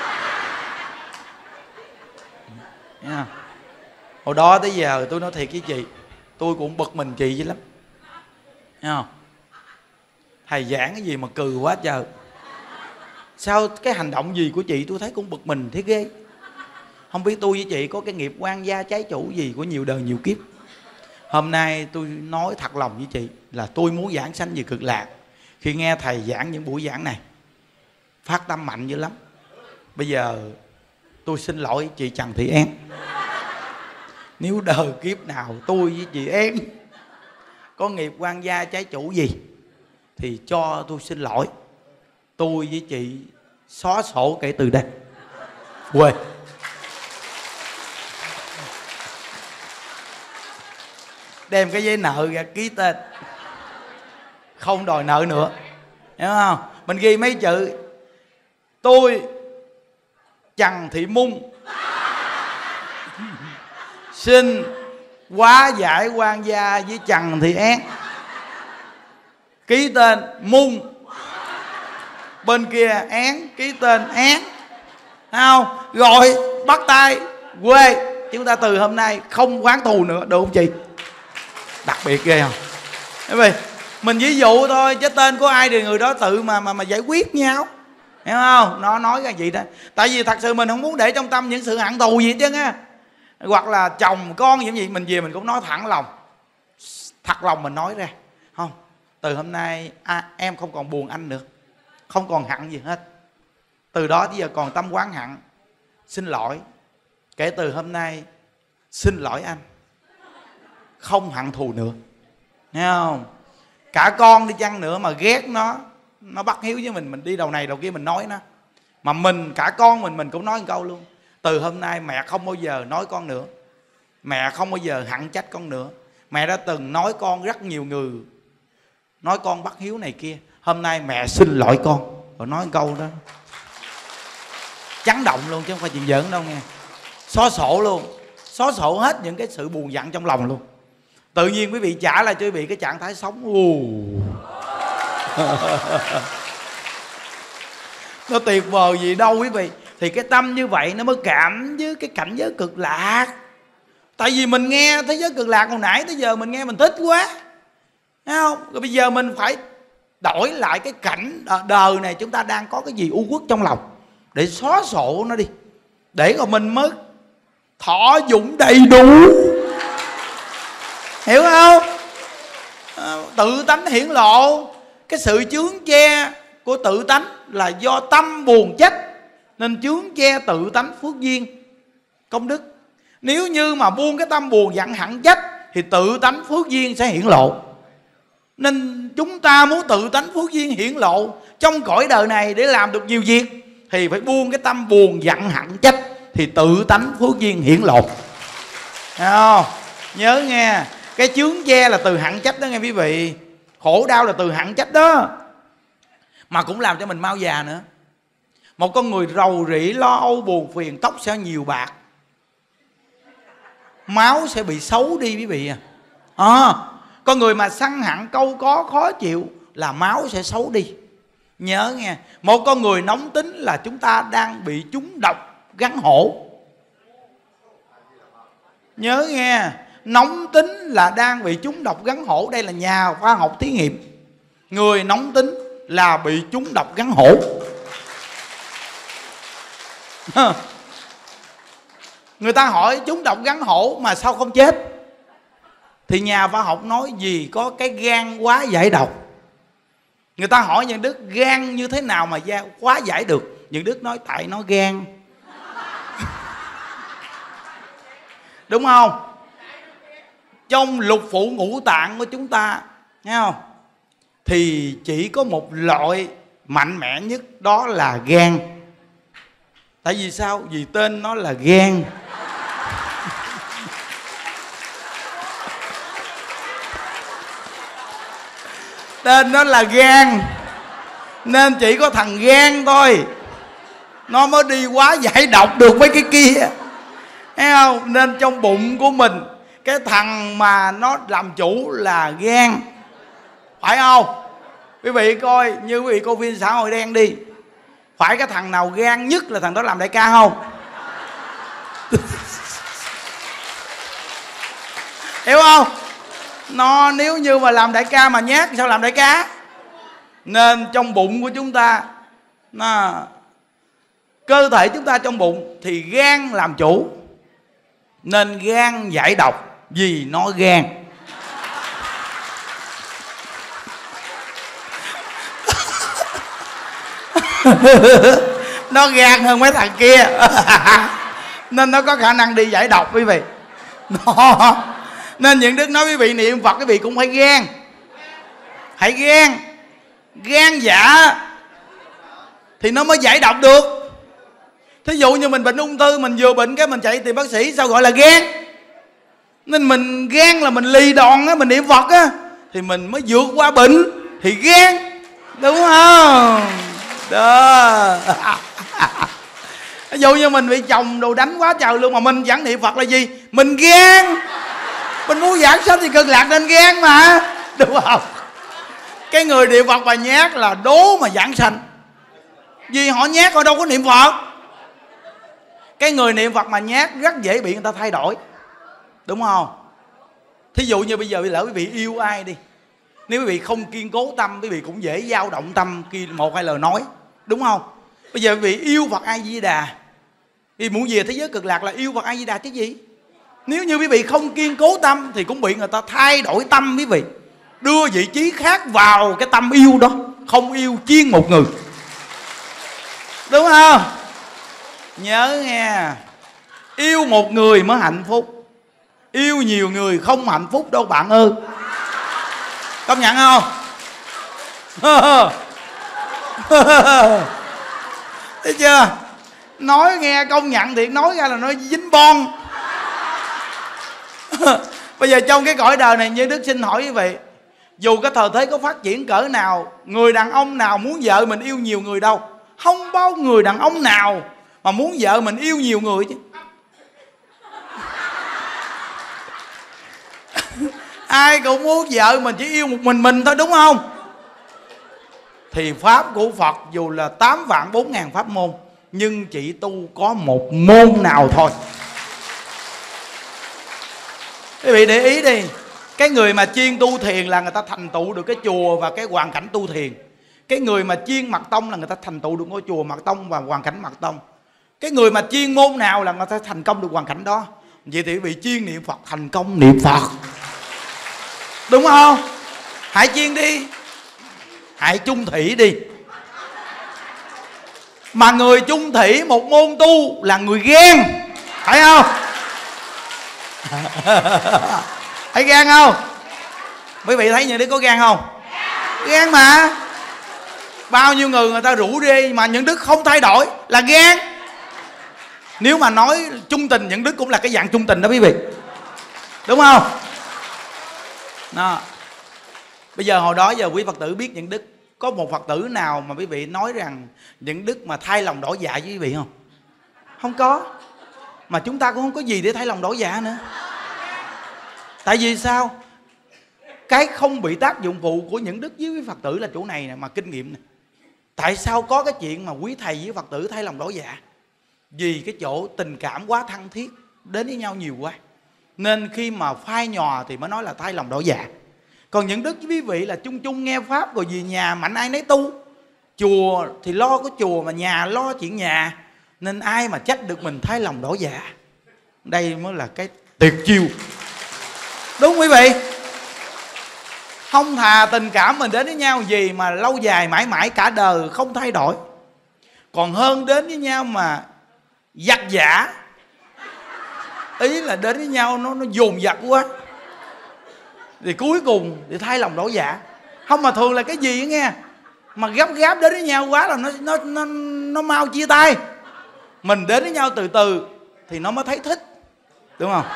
Yeah. Hồi đó tới giờ tôi nói thiệt với chị, tôi cũng bực mình chị dữ lắm. Thấy không? Thầy giảng cái gì mà cừ quá trời. Sao cái hành động gì của chị tôi thấy cũng bực mình thế ghê. Không biết tôi với chị có cái nghiệp oan gia trái chủ gì của nhiều đời nhiều kiếp. Hôm nay tôi nói thật lòng với chị là tôi muốn giảng sanh về cực lạc. Khi nghe thầy giảng những buổi giảng này phát tâm mạnh dữ lắm. Bây giờ tôi xin lỗi chị Trần Thị Én. Nếu đời kiếp nào tôi với chị Én có nghiệp oan gia trái chủ gì thì cho tôi xin lỗi. Tôi với chị xóa sổ kể từ đây. Quên. Đem cái giấy nợ ra ký tên, không đòi nợ nữa, hiểu không? Mình ghi mấy chữ tôi Trần Thị Mung xin hóa giải oan gia với Trần Thị Én, ký tên Mung, bên kia Én ký tên Én, thấy không? Rồi bắt tay quê. Chúng ta từ hôm nay không oán thù nữa, được không chị? Đặc biệt ghê không? Bởi vì mình ví dụ thôi chứ tên của ai thì người đó tự mà mà mà giải quyết nhau, hiểu không? Nó nói cái gì đó. Tại vì thật sự mình không muốn để trong tâm những sự hận thù gì hết trơn á. Hoặc là chồng con gì gì mình về mình cũng nói thẳng lòng, thật lòng mình nói ra. Không, từ hôm nay à, em không còn buồn anh nữa, không còn hận gì hết. Từ đó tới giờ còn tâm oán hận, xin lỗi. Kể từ hôm nay xin lỗi anh, không hận thù nữa, nghe không? Cả con đi chăng nữa mà ghét nó, nó bất hiếu với mình, mình đi đầu này đầu kia mình nói nó, mà mình cả con mình mình cũng nói một câu luôn. Từ hôm nay mẹ không bao giờ nói con nữa, mẹ không bao giờ hận trách con nữa. Mẹ đã từng nói con rất nhiều người, nói con bất hiếu này kia. Hôm nay mẹ xin lỗi con. Rồi nói một câu đó chấn động luôn chứ không phải chuyện giỡn đâu nghe. Xóa sổ luôn, xóa sổ hết những cái sự buồn giận trong lòng luôn. Tự nhiên quý vị trả lại cho quý vị cái trạng thái sống. Nó tuyệt vời gì đâu quý vị. Thì cái tâm như vậy nó mới cảm với cái cảnh giới cực lạc. Tại vì mình nghe thế giới cực lạc hồi nãy tới giờ mình nghe mình thích quá, thấy không? Rồi bây giờ mình phải đổi lại cái cảnh đời này chúng ta đang có cái gì u uất trong lòng để xóa sổ nó đi, để rồi mình mới thọ dụng đầy đủ, hiểu không? À, tự tánh hiển lộ. Cái sự chướng che của tự tánh là do tâm buồn trách, nên chướng che tự tánh phước duyên công đức. Nếu như mà buông cái tâm buồn giận hận trách thì tự tánh phước duyên sẽ hiển lộ. Nên chúng ta muốn tự tánh phước duyên hiển lộ trong cõi đời này để làm được nhiều việc, thì phải buông cái tâm buồn giận hận trách, thì tự tánh phước duyên hiển lộ. Thấy không? Nhớ nghe, cái chướng che là từ hận trách đó nghe quý vị. Khổ đau là từ hận trách đó, mà cũng làm cho mình mau già nữa. Một con người rầu rĩ, lo âu, buồn phiền, tóc sẽ nhiều bạc, máu sẽ bị xấu đi quý vị à. à Con người mà sân hận, câu có, khó chịu là máu sẽ xấu đi. Nhớ nghe, một con người nóng tính là chúng ta đang bị trúng độc gắn hổ. Nhớ nghe, nóng tính là đang bị trúng độc gắn hổ. Đây là nhà khoa học thí nghiệm. Người nóng tính là bị trúng độc gắn hổ. Người ta hỏi trúng độc gắn hổ mà sao không chết, thì nhà khoa học nói vì có cái gan quá giải độc. Người ta hỏi Nhuận Đức gan như thế nào mà quá giải được, Nhuận Đức nói tại nó gan. Đúng không? Trong lục phủ ngũ tạng của chúng ta, thấy không, thì chỉ có một loại mạnh mẽ nhất, đó là gan. Tại vì sao? Vì tên nó là gan. Tên nó là gan, nên chỉ có thằng gan thôi nó mới đi quá giải độc được với cái kia. Thấy không? Nên trong bụng của mình, cái thằng mà nó làm chủ là gan. Phải không? Quý vị coi, như quý vị coi phim Xã Hội Đen đi, phải cái thằng nào gan nhất là thằng đó làm đại ca không? Hiểu không? Nó nếu như mà làm đại ca mà nhát sao làm đại ca? Nên trong bụng của chúng ta, nó, cơ thể chúng ta trong bụng thì gan làm chủ, nên gan giải độc vì nó gan. Nó gan hơn mấy thằng kia nên nó có khả năng đi giải độc quý vị. Nó... Nên Nhuận Đức nói quý vị niệm Phật, quý vị cũng phải gan. Hãy gan, gan dạ thì nó mới giải độc được. Thí dụ như mình bệnh ung thư, mình vừa bệnh cái mình chạy tìm bác sĩ, sao gọi là gan? Nên mình gan là mình lì đòn á, mình niệm Phật á, thì mình mới vượt qua bệnh, thì gan. Đúng không? Đó. Ví dụ như mình bị chồng đồ đánh quá trời luôn mà mình vẫn niệm Phật là gì? Mình gan. Mình muốn giảng sanh thì cực lạc nên gan mà. Đúng không? Cái người niệm Phật mà nhát là đố mà giảng sanh, vì họ nhát, họ đâu có niệm Phật. Cái người niệm Phật mà nhát rất dễ bị người ta thay đổi. Đúng không? Thí dụ như bây giờ lỡ quý vị yêu ai đi, nếu quý vị không kiên cố tâm, quý vị cũng dễ dao động tâm khi một hai lời nói. Đúng không? Bây giờ quý vị yêu Phật A Di Đà, vì muốn về thế giới cực lạc là yêu Phật A Di Đà chứ gì. Nếu như quý vị không kiên cố tâm thì cũng bị người ta thay đổi tâm quý vị, đưa vị trí khác vào cái tâm yêu đó. Không yêu chuyên một người. Đúng không? Nhớ nghe, yêu một người mới hạnh phúc, yêu nhiều người không hạnh phúc đâu bạn ơi. Công nhận không? Thấy chưa? Nói nghe công nhận thiệt, nói ra là nó dính bon. Bây giờ trong cái cõi đời này, như Đức xin hỏi quý vị, dù cái thời thế có phát triển cỡ nào, người đàn ông nào muốn vợ mình yêu nhiều người đâu. Không bao người đàn ông nào mà muốn vợ mình yêu nhiều người chứ. Ai cũng muốn vợ mình chỉ yêu một mình mình thôi, đúng không? Thì pháp của Phật dù là tám vạn bốn ngàn pháp môn, nhưng chỉ tu có một môn nào thôi. Quý vị để ý đi, cái người mà chuyên tu thiền là người ta thành tựu được cái chùa và cái hoàn cảnh tu thiền. Cái người mà chuyên mật tông là người ta thành tựu được ngôi chùa mật tông và hoàn cảnh mật tông. Cái người mà chuyên môn nào là người ta thành công được hoàn cảnh đó. Vậy thì quý vị chuyên niệm Phật thành công niệm Phật. Đúng không? Hãy chuyên đi, hãy chung thủy đi. Mà người chung thủy một môn tu là người ghen, phải không? Thấy gan không? Quý vị thấy như đấy có gan không? Ghen mà. Bao nhiêu người người ta rủ đi mà những đức không thay đổi là ghen. Nếu mà nói chung tình, những đức cũng là cái dạng chung tình đó quý vị, đúng không? Đó. Bây giờ hồi đó giờ quý Phật tử biết những đức, có một Phật tử nào mà quý vị nói rằng những đức mà thay lòng đổi dạ với quý vị không? Không có. Mà chúng ta cũng không có gì để thay lòng đổi dạ nữa. Tại vì sao? Cái không bị tác dụng phụ của những đức với quý Phật tử là chỗ này nè, mà kinh nghiệm nè. Tại sao có cái chuyện mà quý thầy với Phật tử thay lòng đổi dạ? Vì cái chỗ tình cảm quá thân thiết, đến với nhau nhiều quá, nên khi mà phai nhòa thì mới nói là thay lòng đổi dạ. Còn những đức với quý vị là chung chung nghe pháp rồi về nhà mạnh ai nấy tu. Chùa thì lo có chùa mà nhà lo chuyện nhà, nên ai mà trách được mình thay lòng đổi dạ. Đây mới là cái tuyệt chiêu, đúng quý vị? Không thà tình cảm mình đến với nhau gì mà lâu dài mãi mãi cả đời không thay đổi, còn hơn đến với nhau mà giặt giả. Ý là đến với nhau nó, nó dồn dập quá, thì cuối cùng thì thay lòng đổi dạ. Không mà thường là cái gì nghe, mà gấp gáp đến với nhau quá là nó nó nó nó mau chia tay. Mình đến với nhau từ từ thì nó mới thấy thích, đúng không?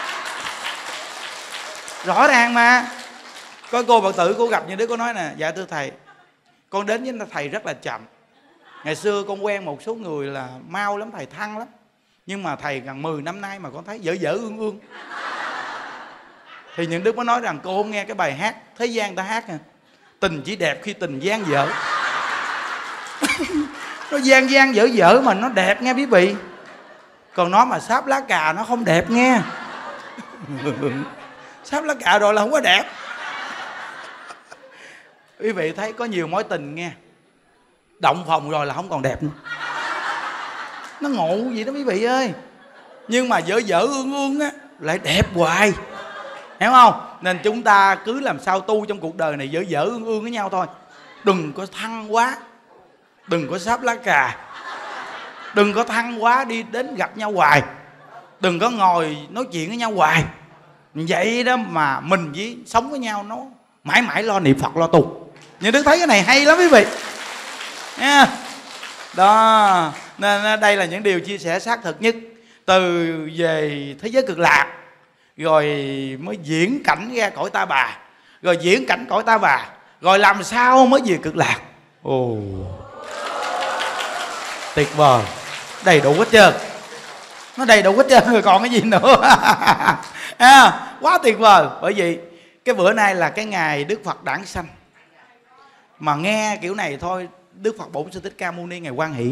Rõ ràng mà. Có cô Phật tử cô gặp như đứa, cô nói nè: dạ thưa thầy, con đến với thầy rất là chậm. Ngày xưa con quen một số người là mau lắm, thầy thăng lắm. Nhưng mà thầy gần mười năm nay mà con thấy dở dở ương ương. Thì những đức mới nói rằng cô không nghe cái bài hát thế gian ta hát nè: tình chỉ đẹp khi tình gian dở. Nó gian gian dở dở mà nó đẹp nghe quý vị. Còn nó mà sáp lá cà nó không đẹp nghe. Sáp lá cà rồi là không có đẹp. Quý vị thấy có nhiều mối tình nghe, động phòng rồi là không còn đẹp nữa. Nó ngộ gì đó quý vị ơi. Nhưng mà dở dở ương ương á lại đẹp hoài, hiểu không? Nên chúng ta cứ làm sao tu trong cuộc đời này dở dở ương ương với nhau thôi. Đừng có thăng quá, đừng có sáp lá cà, đừng có thăng quá đi đến gặp nhau hoài, đừng có ngồi nói chuyện với nhau hoài. Vậy đó mà mình với sống với nhau nó mãi mãi lo niệm Phật lo tu. Nhưng đức thấy cái này hay lắm quý vị nha. Đó, nên đây là những điều chia sẻ xác thực nhất. Từ về thế giới cực lạc, rồi mới diễn cảnh ra cõi Ta Bà, rồi diễn cảnh cõi Ta Bà, rồi làm sao mới về cực lạc. Ồ, tuyệt vời, đầy đủ hết trơn. Nó đầy đủ hết trơn rồi còn cái gì nữa. À, quá tuyệt vời. Bởi vì cái bữa nay là cái ngày Đức Phật đản sanh, mà nghe kiểu này thôi Đức Phật Bổn Sư Thích Ca Mâu Ni ngài hoan hỷ.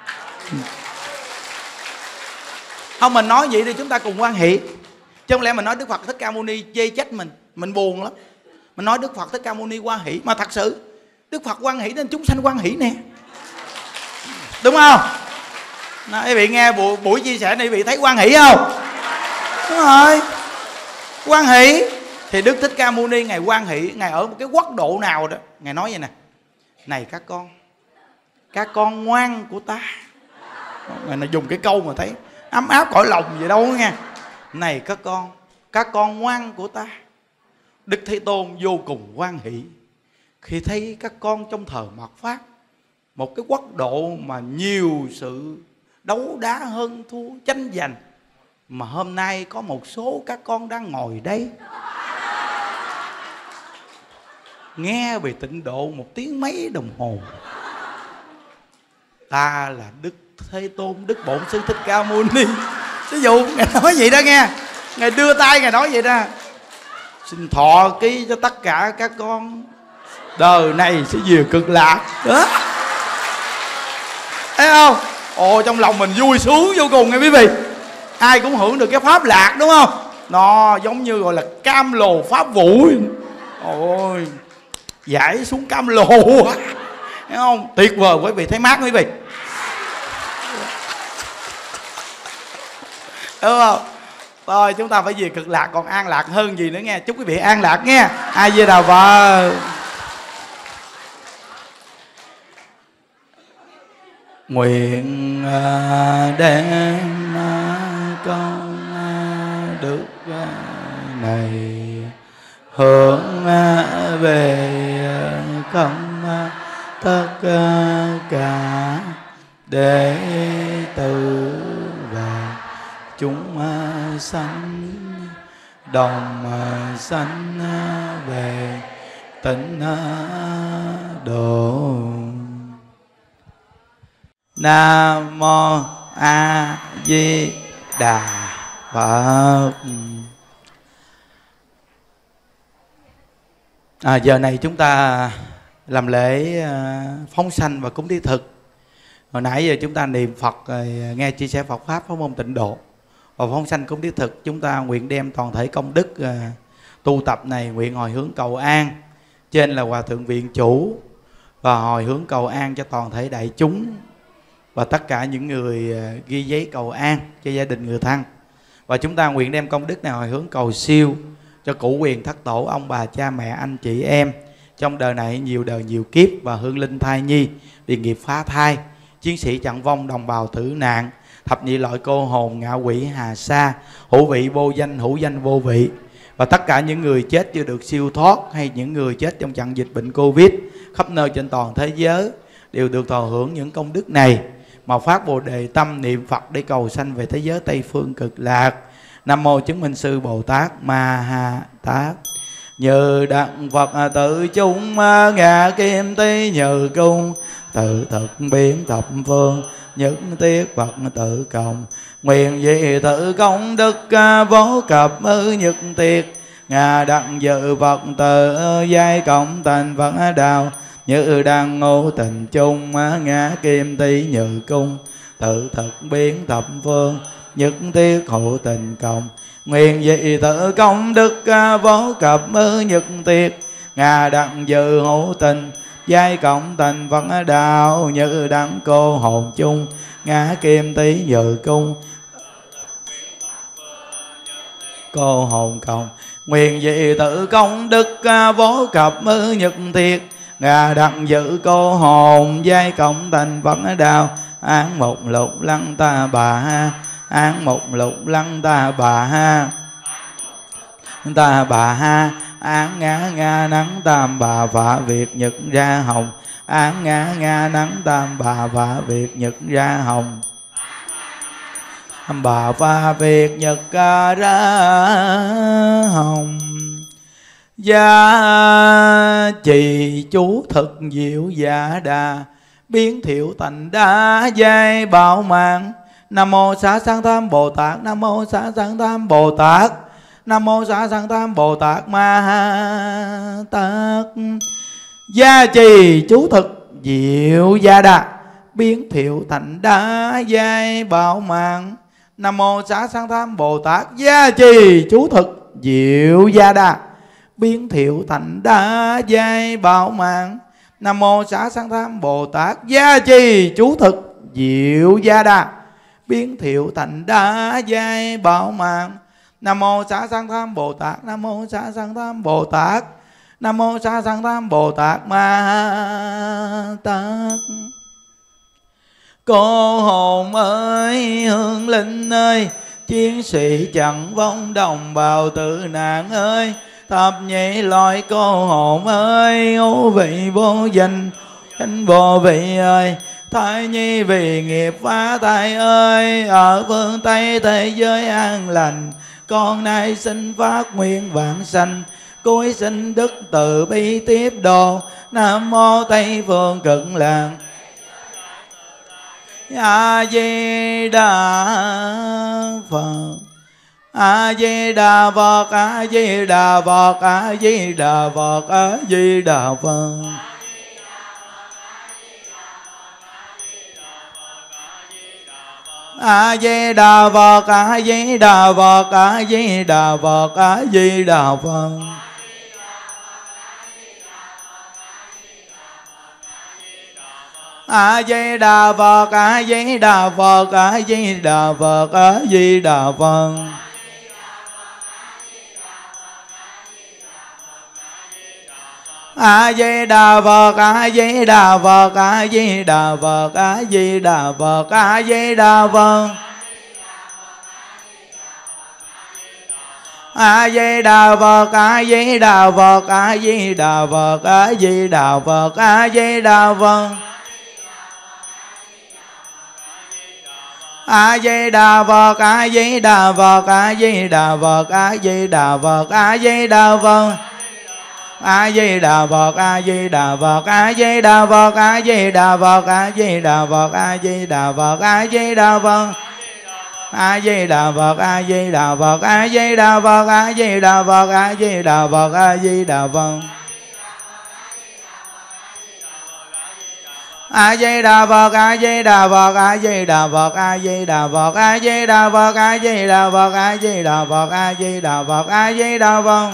Không, mình nói vậy thì chúng ta cùng hoan hỷ, chứ không lẽ mình nói Đức Phật Thích Ca Mâu Ni chê trách mình, mình buồn lắm. Mình nói Đức Phật Thích Ca Mâu Ni hoan hỷ, mà thật sự Đức Phật hoan hỷ nên chúng sanh hoan hỷ nè, đúng không? Đó, quý vị nghe buổi, buổi chia sẻ này quý vị thấy hoan hỷ không? Đúng rồi, hoan hỷ. Thì Đức Thích Ca Mâu Ni ngài hoan hỷ, ngài ở một cái quốc độ nào đó, ngài nói vậy nè: này các con, các con ngoan của ta. Ngài dùng cái câu mà thấy ấm áp cõi lòng vậy đâu nghe. Này các con, các con ngoan của ta. Đức Thế Tôn vô cùng hoan hỷ khi thấy các con trong thờ mạt Pháp, một cái quốc độ mà nhiều sự đấu đá hơn thua tranh giành, mà hôm nay có một số các con đang ngồi đây nghe về tịnh độ một tiếng mấy đồng hồ. Ta là Đức Thế Tôn, Đức Bổn Sư Thích Ca Mâu Ni. Ví dụ ngài nói vậy đó nghe, ngài đưa tay ngài nói vậy đó: xin thọ ký cho tất cả các con, đời này sẽ về cực lạc. Đó, thấy không? Ồ, trong lòng mình vui sướng vô cùng nghe quý vị. Ai cũng hưởng được cái pháp lạc, đúng không? Nó giống như gọi là cam lồ pháp vũ. Ôi, giải xuống cam lồ, thấy không? Tuyệt vời quý vị, thấy mát quý vị, đúng không? Thôi chúng ta phải về cực lạc còn an lạc hơn gì nữa nghe. Chúc quý vị an lạc nghe. A Di Đà Phật. Nguyện đem con đức này hướng về không tất cả đệ tử và chúng sanh đồng sanh về tịnh độ. Nam mô A Di Đà Phật. À, giờ này chúng ta làm lễ phóng sanh và cúng thí thực. Hồi nãy giờ chúng ta niệm Phật rồi nghe chia sẻ Phật pháp pháp môn tịnh độ và phóng sanh cúng thí thực. Chúng ta nguyện đem toàn thể công đức uh, tu tập này nguyện hồi hướng cầu an. Trên là Hòa Thượng Viện Chủ, và hồi hướng cầu an cho toàn thể đại chúng và tất cả những người uh, ghi giấy cầu an cho gia đình người thân. Và chúng ta nguyện đem công đức này hồi hướng cầu siêu cho cửu quyền thất tổ, ông bà cha mẹ anh chị em trong đời này nhiều đời nhiều kiếp, và hương linh thai nhi vì nghiệp phá thai, chiến sĩ chặn vong, đồng bào tử nạn, thập nhị loại cô hồn, ngạ quỷ hà sa, hữu vị vô danh, hữu danh vô vị, và tất cả những người chết chưa được siêu thoát hay những người chết trong trận dịch bệnh Covid khắp nơi trên toàn thế giới đều được thọ hưởng những công đức này mà phát Bồ Đề tâm niệm Phật để cầu sanh về thế giới Tây phương cực lạc. Nam mô chứng minh sư Bồ Tát Ma Ha Tát. Như đặng Phật tự chúng ngạ kim tí, như cung tự thực biến thập phương, nhất thiết Phật tự cộng. Nguyện dị tự công đức vô cập ư nhất thiết, ngà đặng dự Phật tự giai cộng thành Phật đạo. Như đăng ngô tình chung ngã kim tí, như cung tự thực biến thập phương, nhất thiết hộ tình cộng. Nguyện dị tự công đức vô cập ư nhất thiết, ngà đặng dự hộ tình giai cộng thành Phật đạo. Như đăng cô hồn chung ngã kim tí, như cung cô hồn cộng. Nguyện dị tự công đức vô cập ư nhất thiết, ngà đặng dự cô hồn giai cộng thành Phật đạo. Án một lục lăng ta bà ha, án một lục lăng ta bà ha, ta bà ha. Án ngã nga nắng tam bà phạ việt nhật ra hồng, án ngã nga nắng tam bà phạ việt nhật ra hồng. Bà pha việt nhật ra hồng. Gia trì chú thực diệu dạ đà, biến thiệu thành đa giai bảo mạng. Nam mô Xá Sanh Tham Bồ Tát, Nam mô Xá Sanh Tham Bồ Tát, Nam mô Xá Sanh Tham Bồ Tát Ma Ha Tát. Gia trì chú thực diệu gia đà, biến thiệu thành đa giai bảo mạng. Nam mô Xá Sanh Tham Bồ Tát. Gia trì chú thực diệu gia đà, biến thiệu thành đa giai bảo mạng. Nam mô Xá Sanh Tham Bồ Tát. Gia trì chú thực diệu gia đà, biến thiệu thành đa giai bảo mạng. Nam mô Xá Sanh Tham Bồ Tát, Nam mô Xá Sanh Tham Bồ Tát, Nam mô Xá Sanh Tham Bồ Tát Ma Tát. Cô hồn ơi, hương linh ơi, chiến sĩ chẳng vong, đồng bào tử nạn ơi, thập nhị loại cô hồn ơi, ngũ vị vô danh, danh vô vị ơi, thai nhi vì nghiệp phá thai ơi, ở phương Tây thế giới an lành, con nay xin phát nguyện vãng sanh, cuối sinh đức từ bi tiếp độ. Nam mô Tây phương Cực Lạc. A Di Đà Phật, A Di Đà Phật, A Di Đà Phật, A Di Đà Phật, A Di Đà Phật. A Di Đà Phật, A Di Đà Phật, A Di Đà Phật, A Di Đà Phật. A Di Đà Phật, A Di Đà Phật, A Di Đà Phật, A Di Đà Phật. A Di Đà Phật, A Di Đà Phật, A Di Đà Phật, A Di Đà Phật, A Di Đà Phật. A Di Đà Phật, A Di Đà Phật, A Di Đà Phật, A Di Đà Phật, A Di Đà Phật. A Di Đà Phật, A Di Đà Phật, A Di Đà Phật, A Di Đà Phật, A Di Đà Phật. A Di Đà Phật, A Di Đà Phật, A Di Đà Phật, A Di Đà Phật, A Di Đà Phật, A Di Đà Phật, A Di Đà Phật. A Di Đà Phật, A Di Đà Phật, A Di Đà Phật, A Di Đà Phật, A Di Đà Phật, A Di Đà Phật. A Di Đà Phật, A Di Đà Phật, A Di Đà Phật, A Di Đà Phật, A Di Đà Phật, A Di Đà Phật, A Di Đà Phật, A Di Đà Phật, A Di Đà Phật.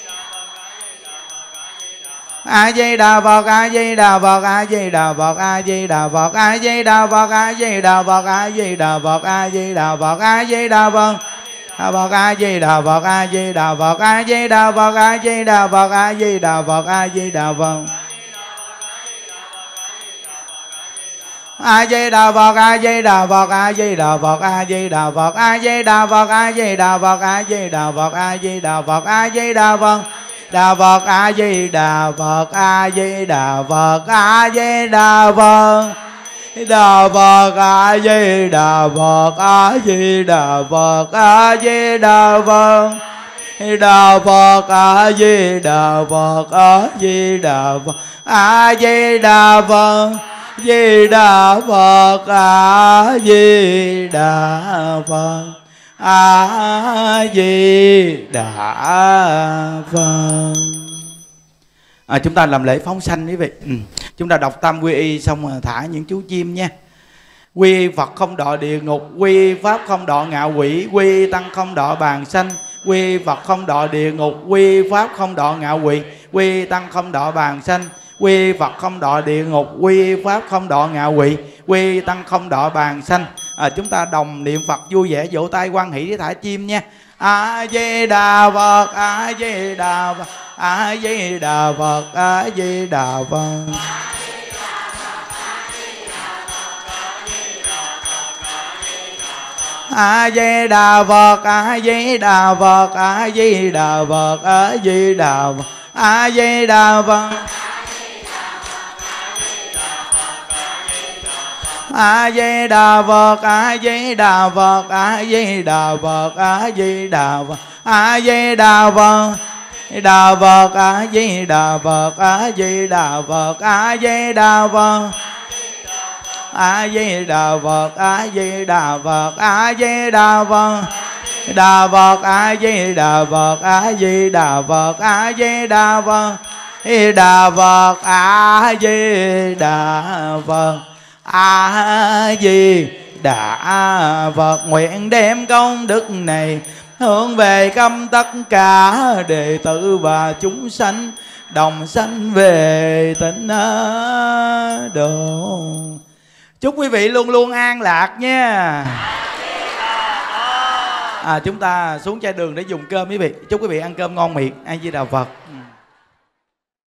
A Di Đà Phật, A Di Đà Phật, A Di Đà Phật, A Di Đà Phật, A Di Đà Phật, A Di Đà Phật, A Di Đà Phật, A Di Đà Phật, A Di Đà Phật. Phật A Di Đà Phật, A Di Đà Phật, A Di Đà Phật, A Di Đà Phật, A Di Đà Phật, A Di Đà Phật. A Di Đà Phật, A Di Đà Phật, A Di Đà Phật, A Di Đà Phật, A Di Đà Phật, A Di Đà Phật, A Di Đà Phật, A Di Đà Phật, A Di Đà Phật. Đà Phật A Di Đà Phật, A Di Đà Phật, A Di Đà Phật. Đà Phật A Di Đà Phật, A Di Đà Phật, A Di Đà Phật. Đà Phật A Di Đà Phật, A Di Đà Phật, A Di Đà Phật. Di Đà Phật, A Di Đà Phật, A Di Đà Phật. À, chúng ta làm lễ phóng sanh quý vị. Ừ. Chúng ta đọc tam quy y xong rồi thả những chú chim nha. Quy Phật không đọa địa ngục, quy Pháp không đọa ngạ quỷ, quy Tăng không đọa bàn sanh. Quy Phật không đọa địa ngục, quy Pháp không đọa ngạ quỷ, quy Tăng không đọa bàn sanh. Quy Phật không đọa địa ngục, quy Pháp không đọa ngạ quỷ, quy Tăng không đọa bàn sanh. À, chúng ta đồng niệm Phật vui vẻ, vỗ tay hoan hỷ để thả chim nha. A Di Đà Phật, A Di Đà Phật, A Di Đà Phật, A Di Đà Phật. A Di Đà Phật, A Di Đà Phật, A Di Đà Phật, A Di Đà Phật, A Di Đà Phật. A Di Đà Phật, A Di Đà Phật, A Di Đà Phật, A Di Đà Phật, A Di Đà Phật. Đà Phật A Di Đà Phật, A Di Đà Phật, A Di Đà Phật. A Di Đà Phật, A Di Đà Phật, A Di Đà Phật. Đà Phật A Di Đà Phật, A Di Đà Phật, A Di Đà Phật. Đà Phật A Di Đà Phật, A Di Đà Phật. Nguyện đem công đức này hướng về khắp tất cả đệ tử và chúng sanh đồng sanh về tịnh độ. Chúc quý vị luôn luôn an lạc nha. À, chúng ta xuống chai đường để dùng cơm quý vị. Chúc quý vị ăn cơm ngon miệng. A Di Đà Phật.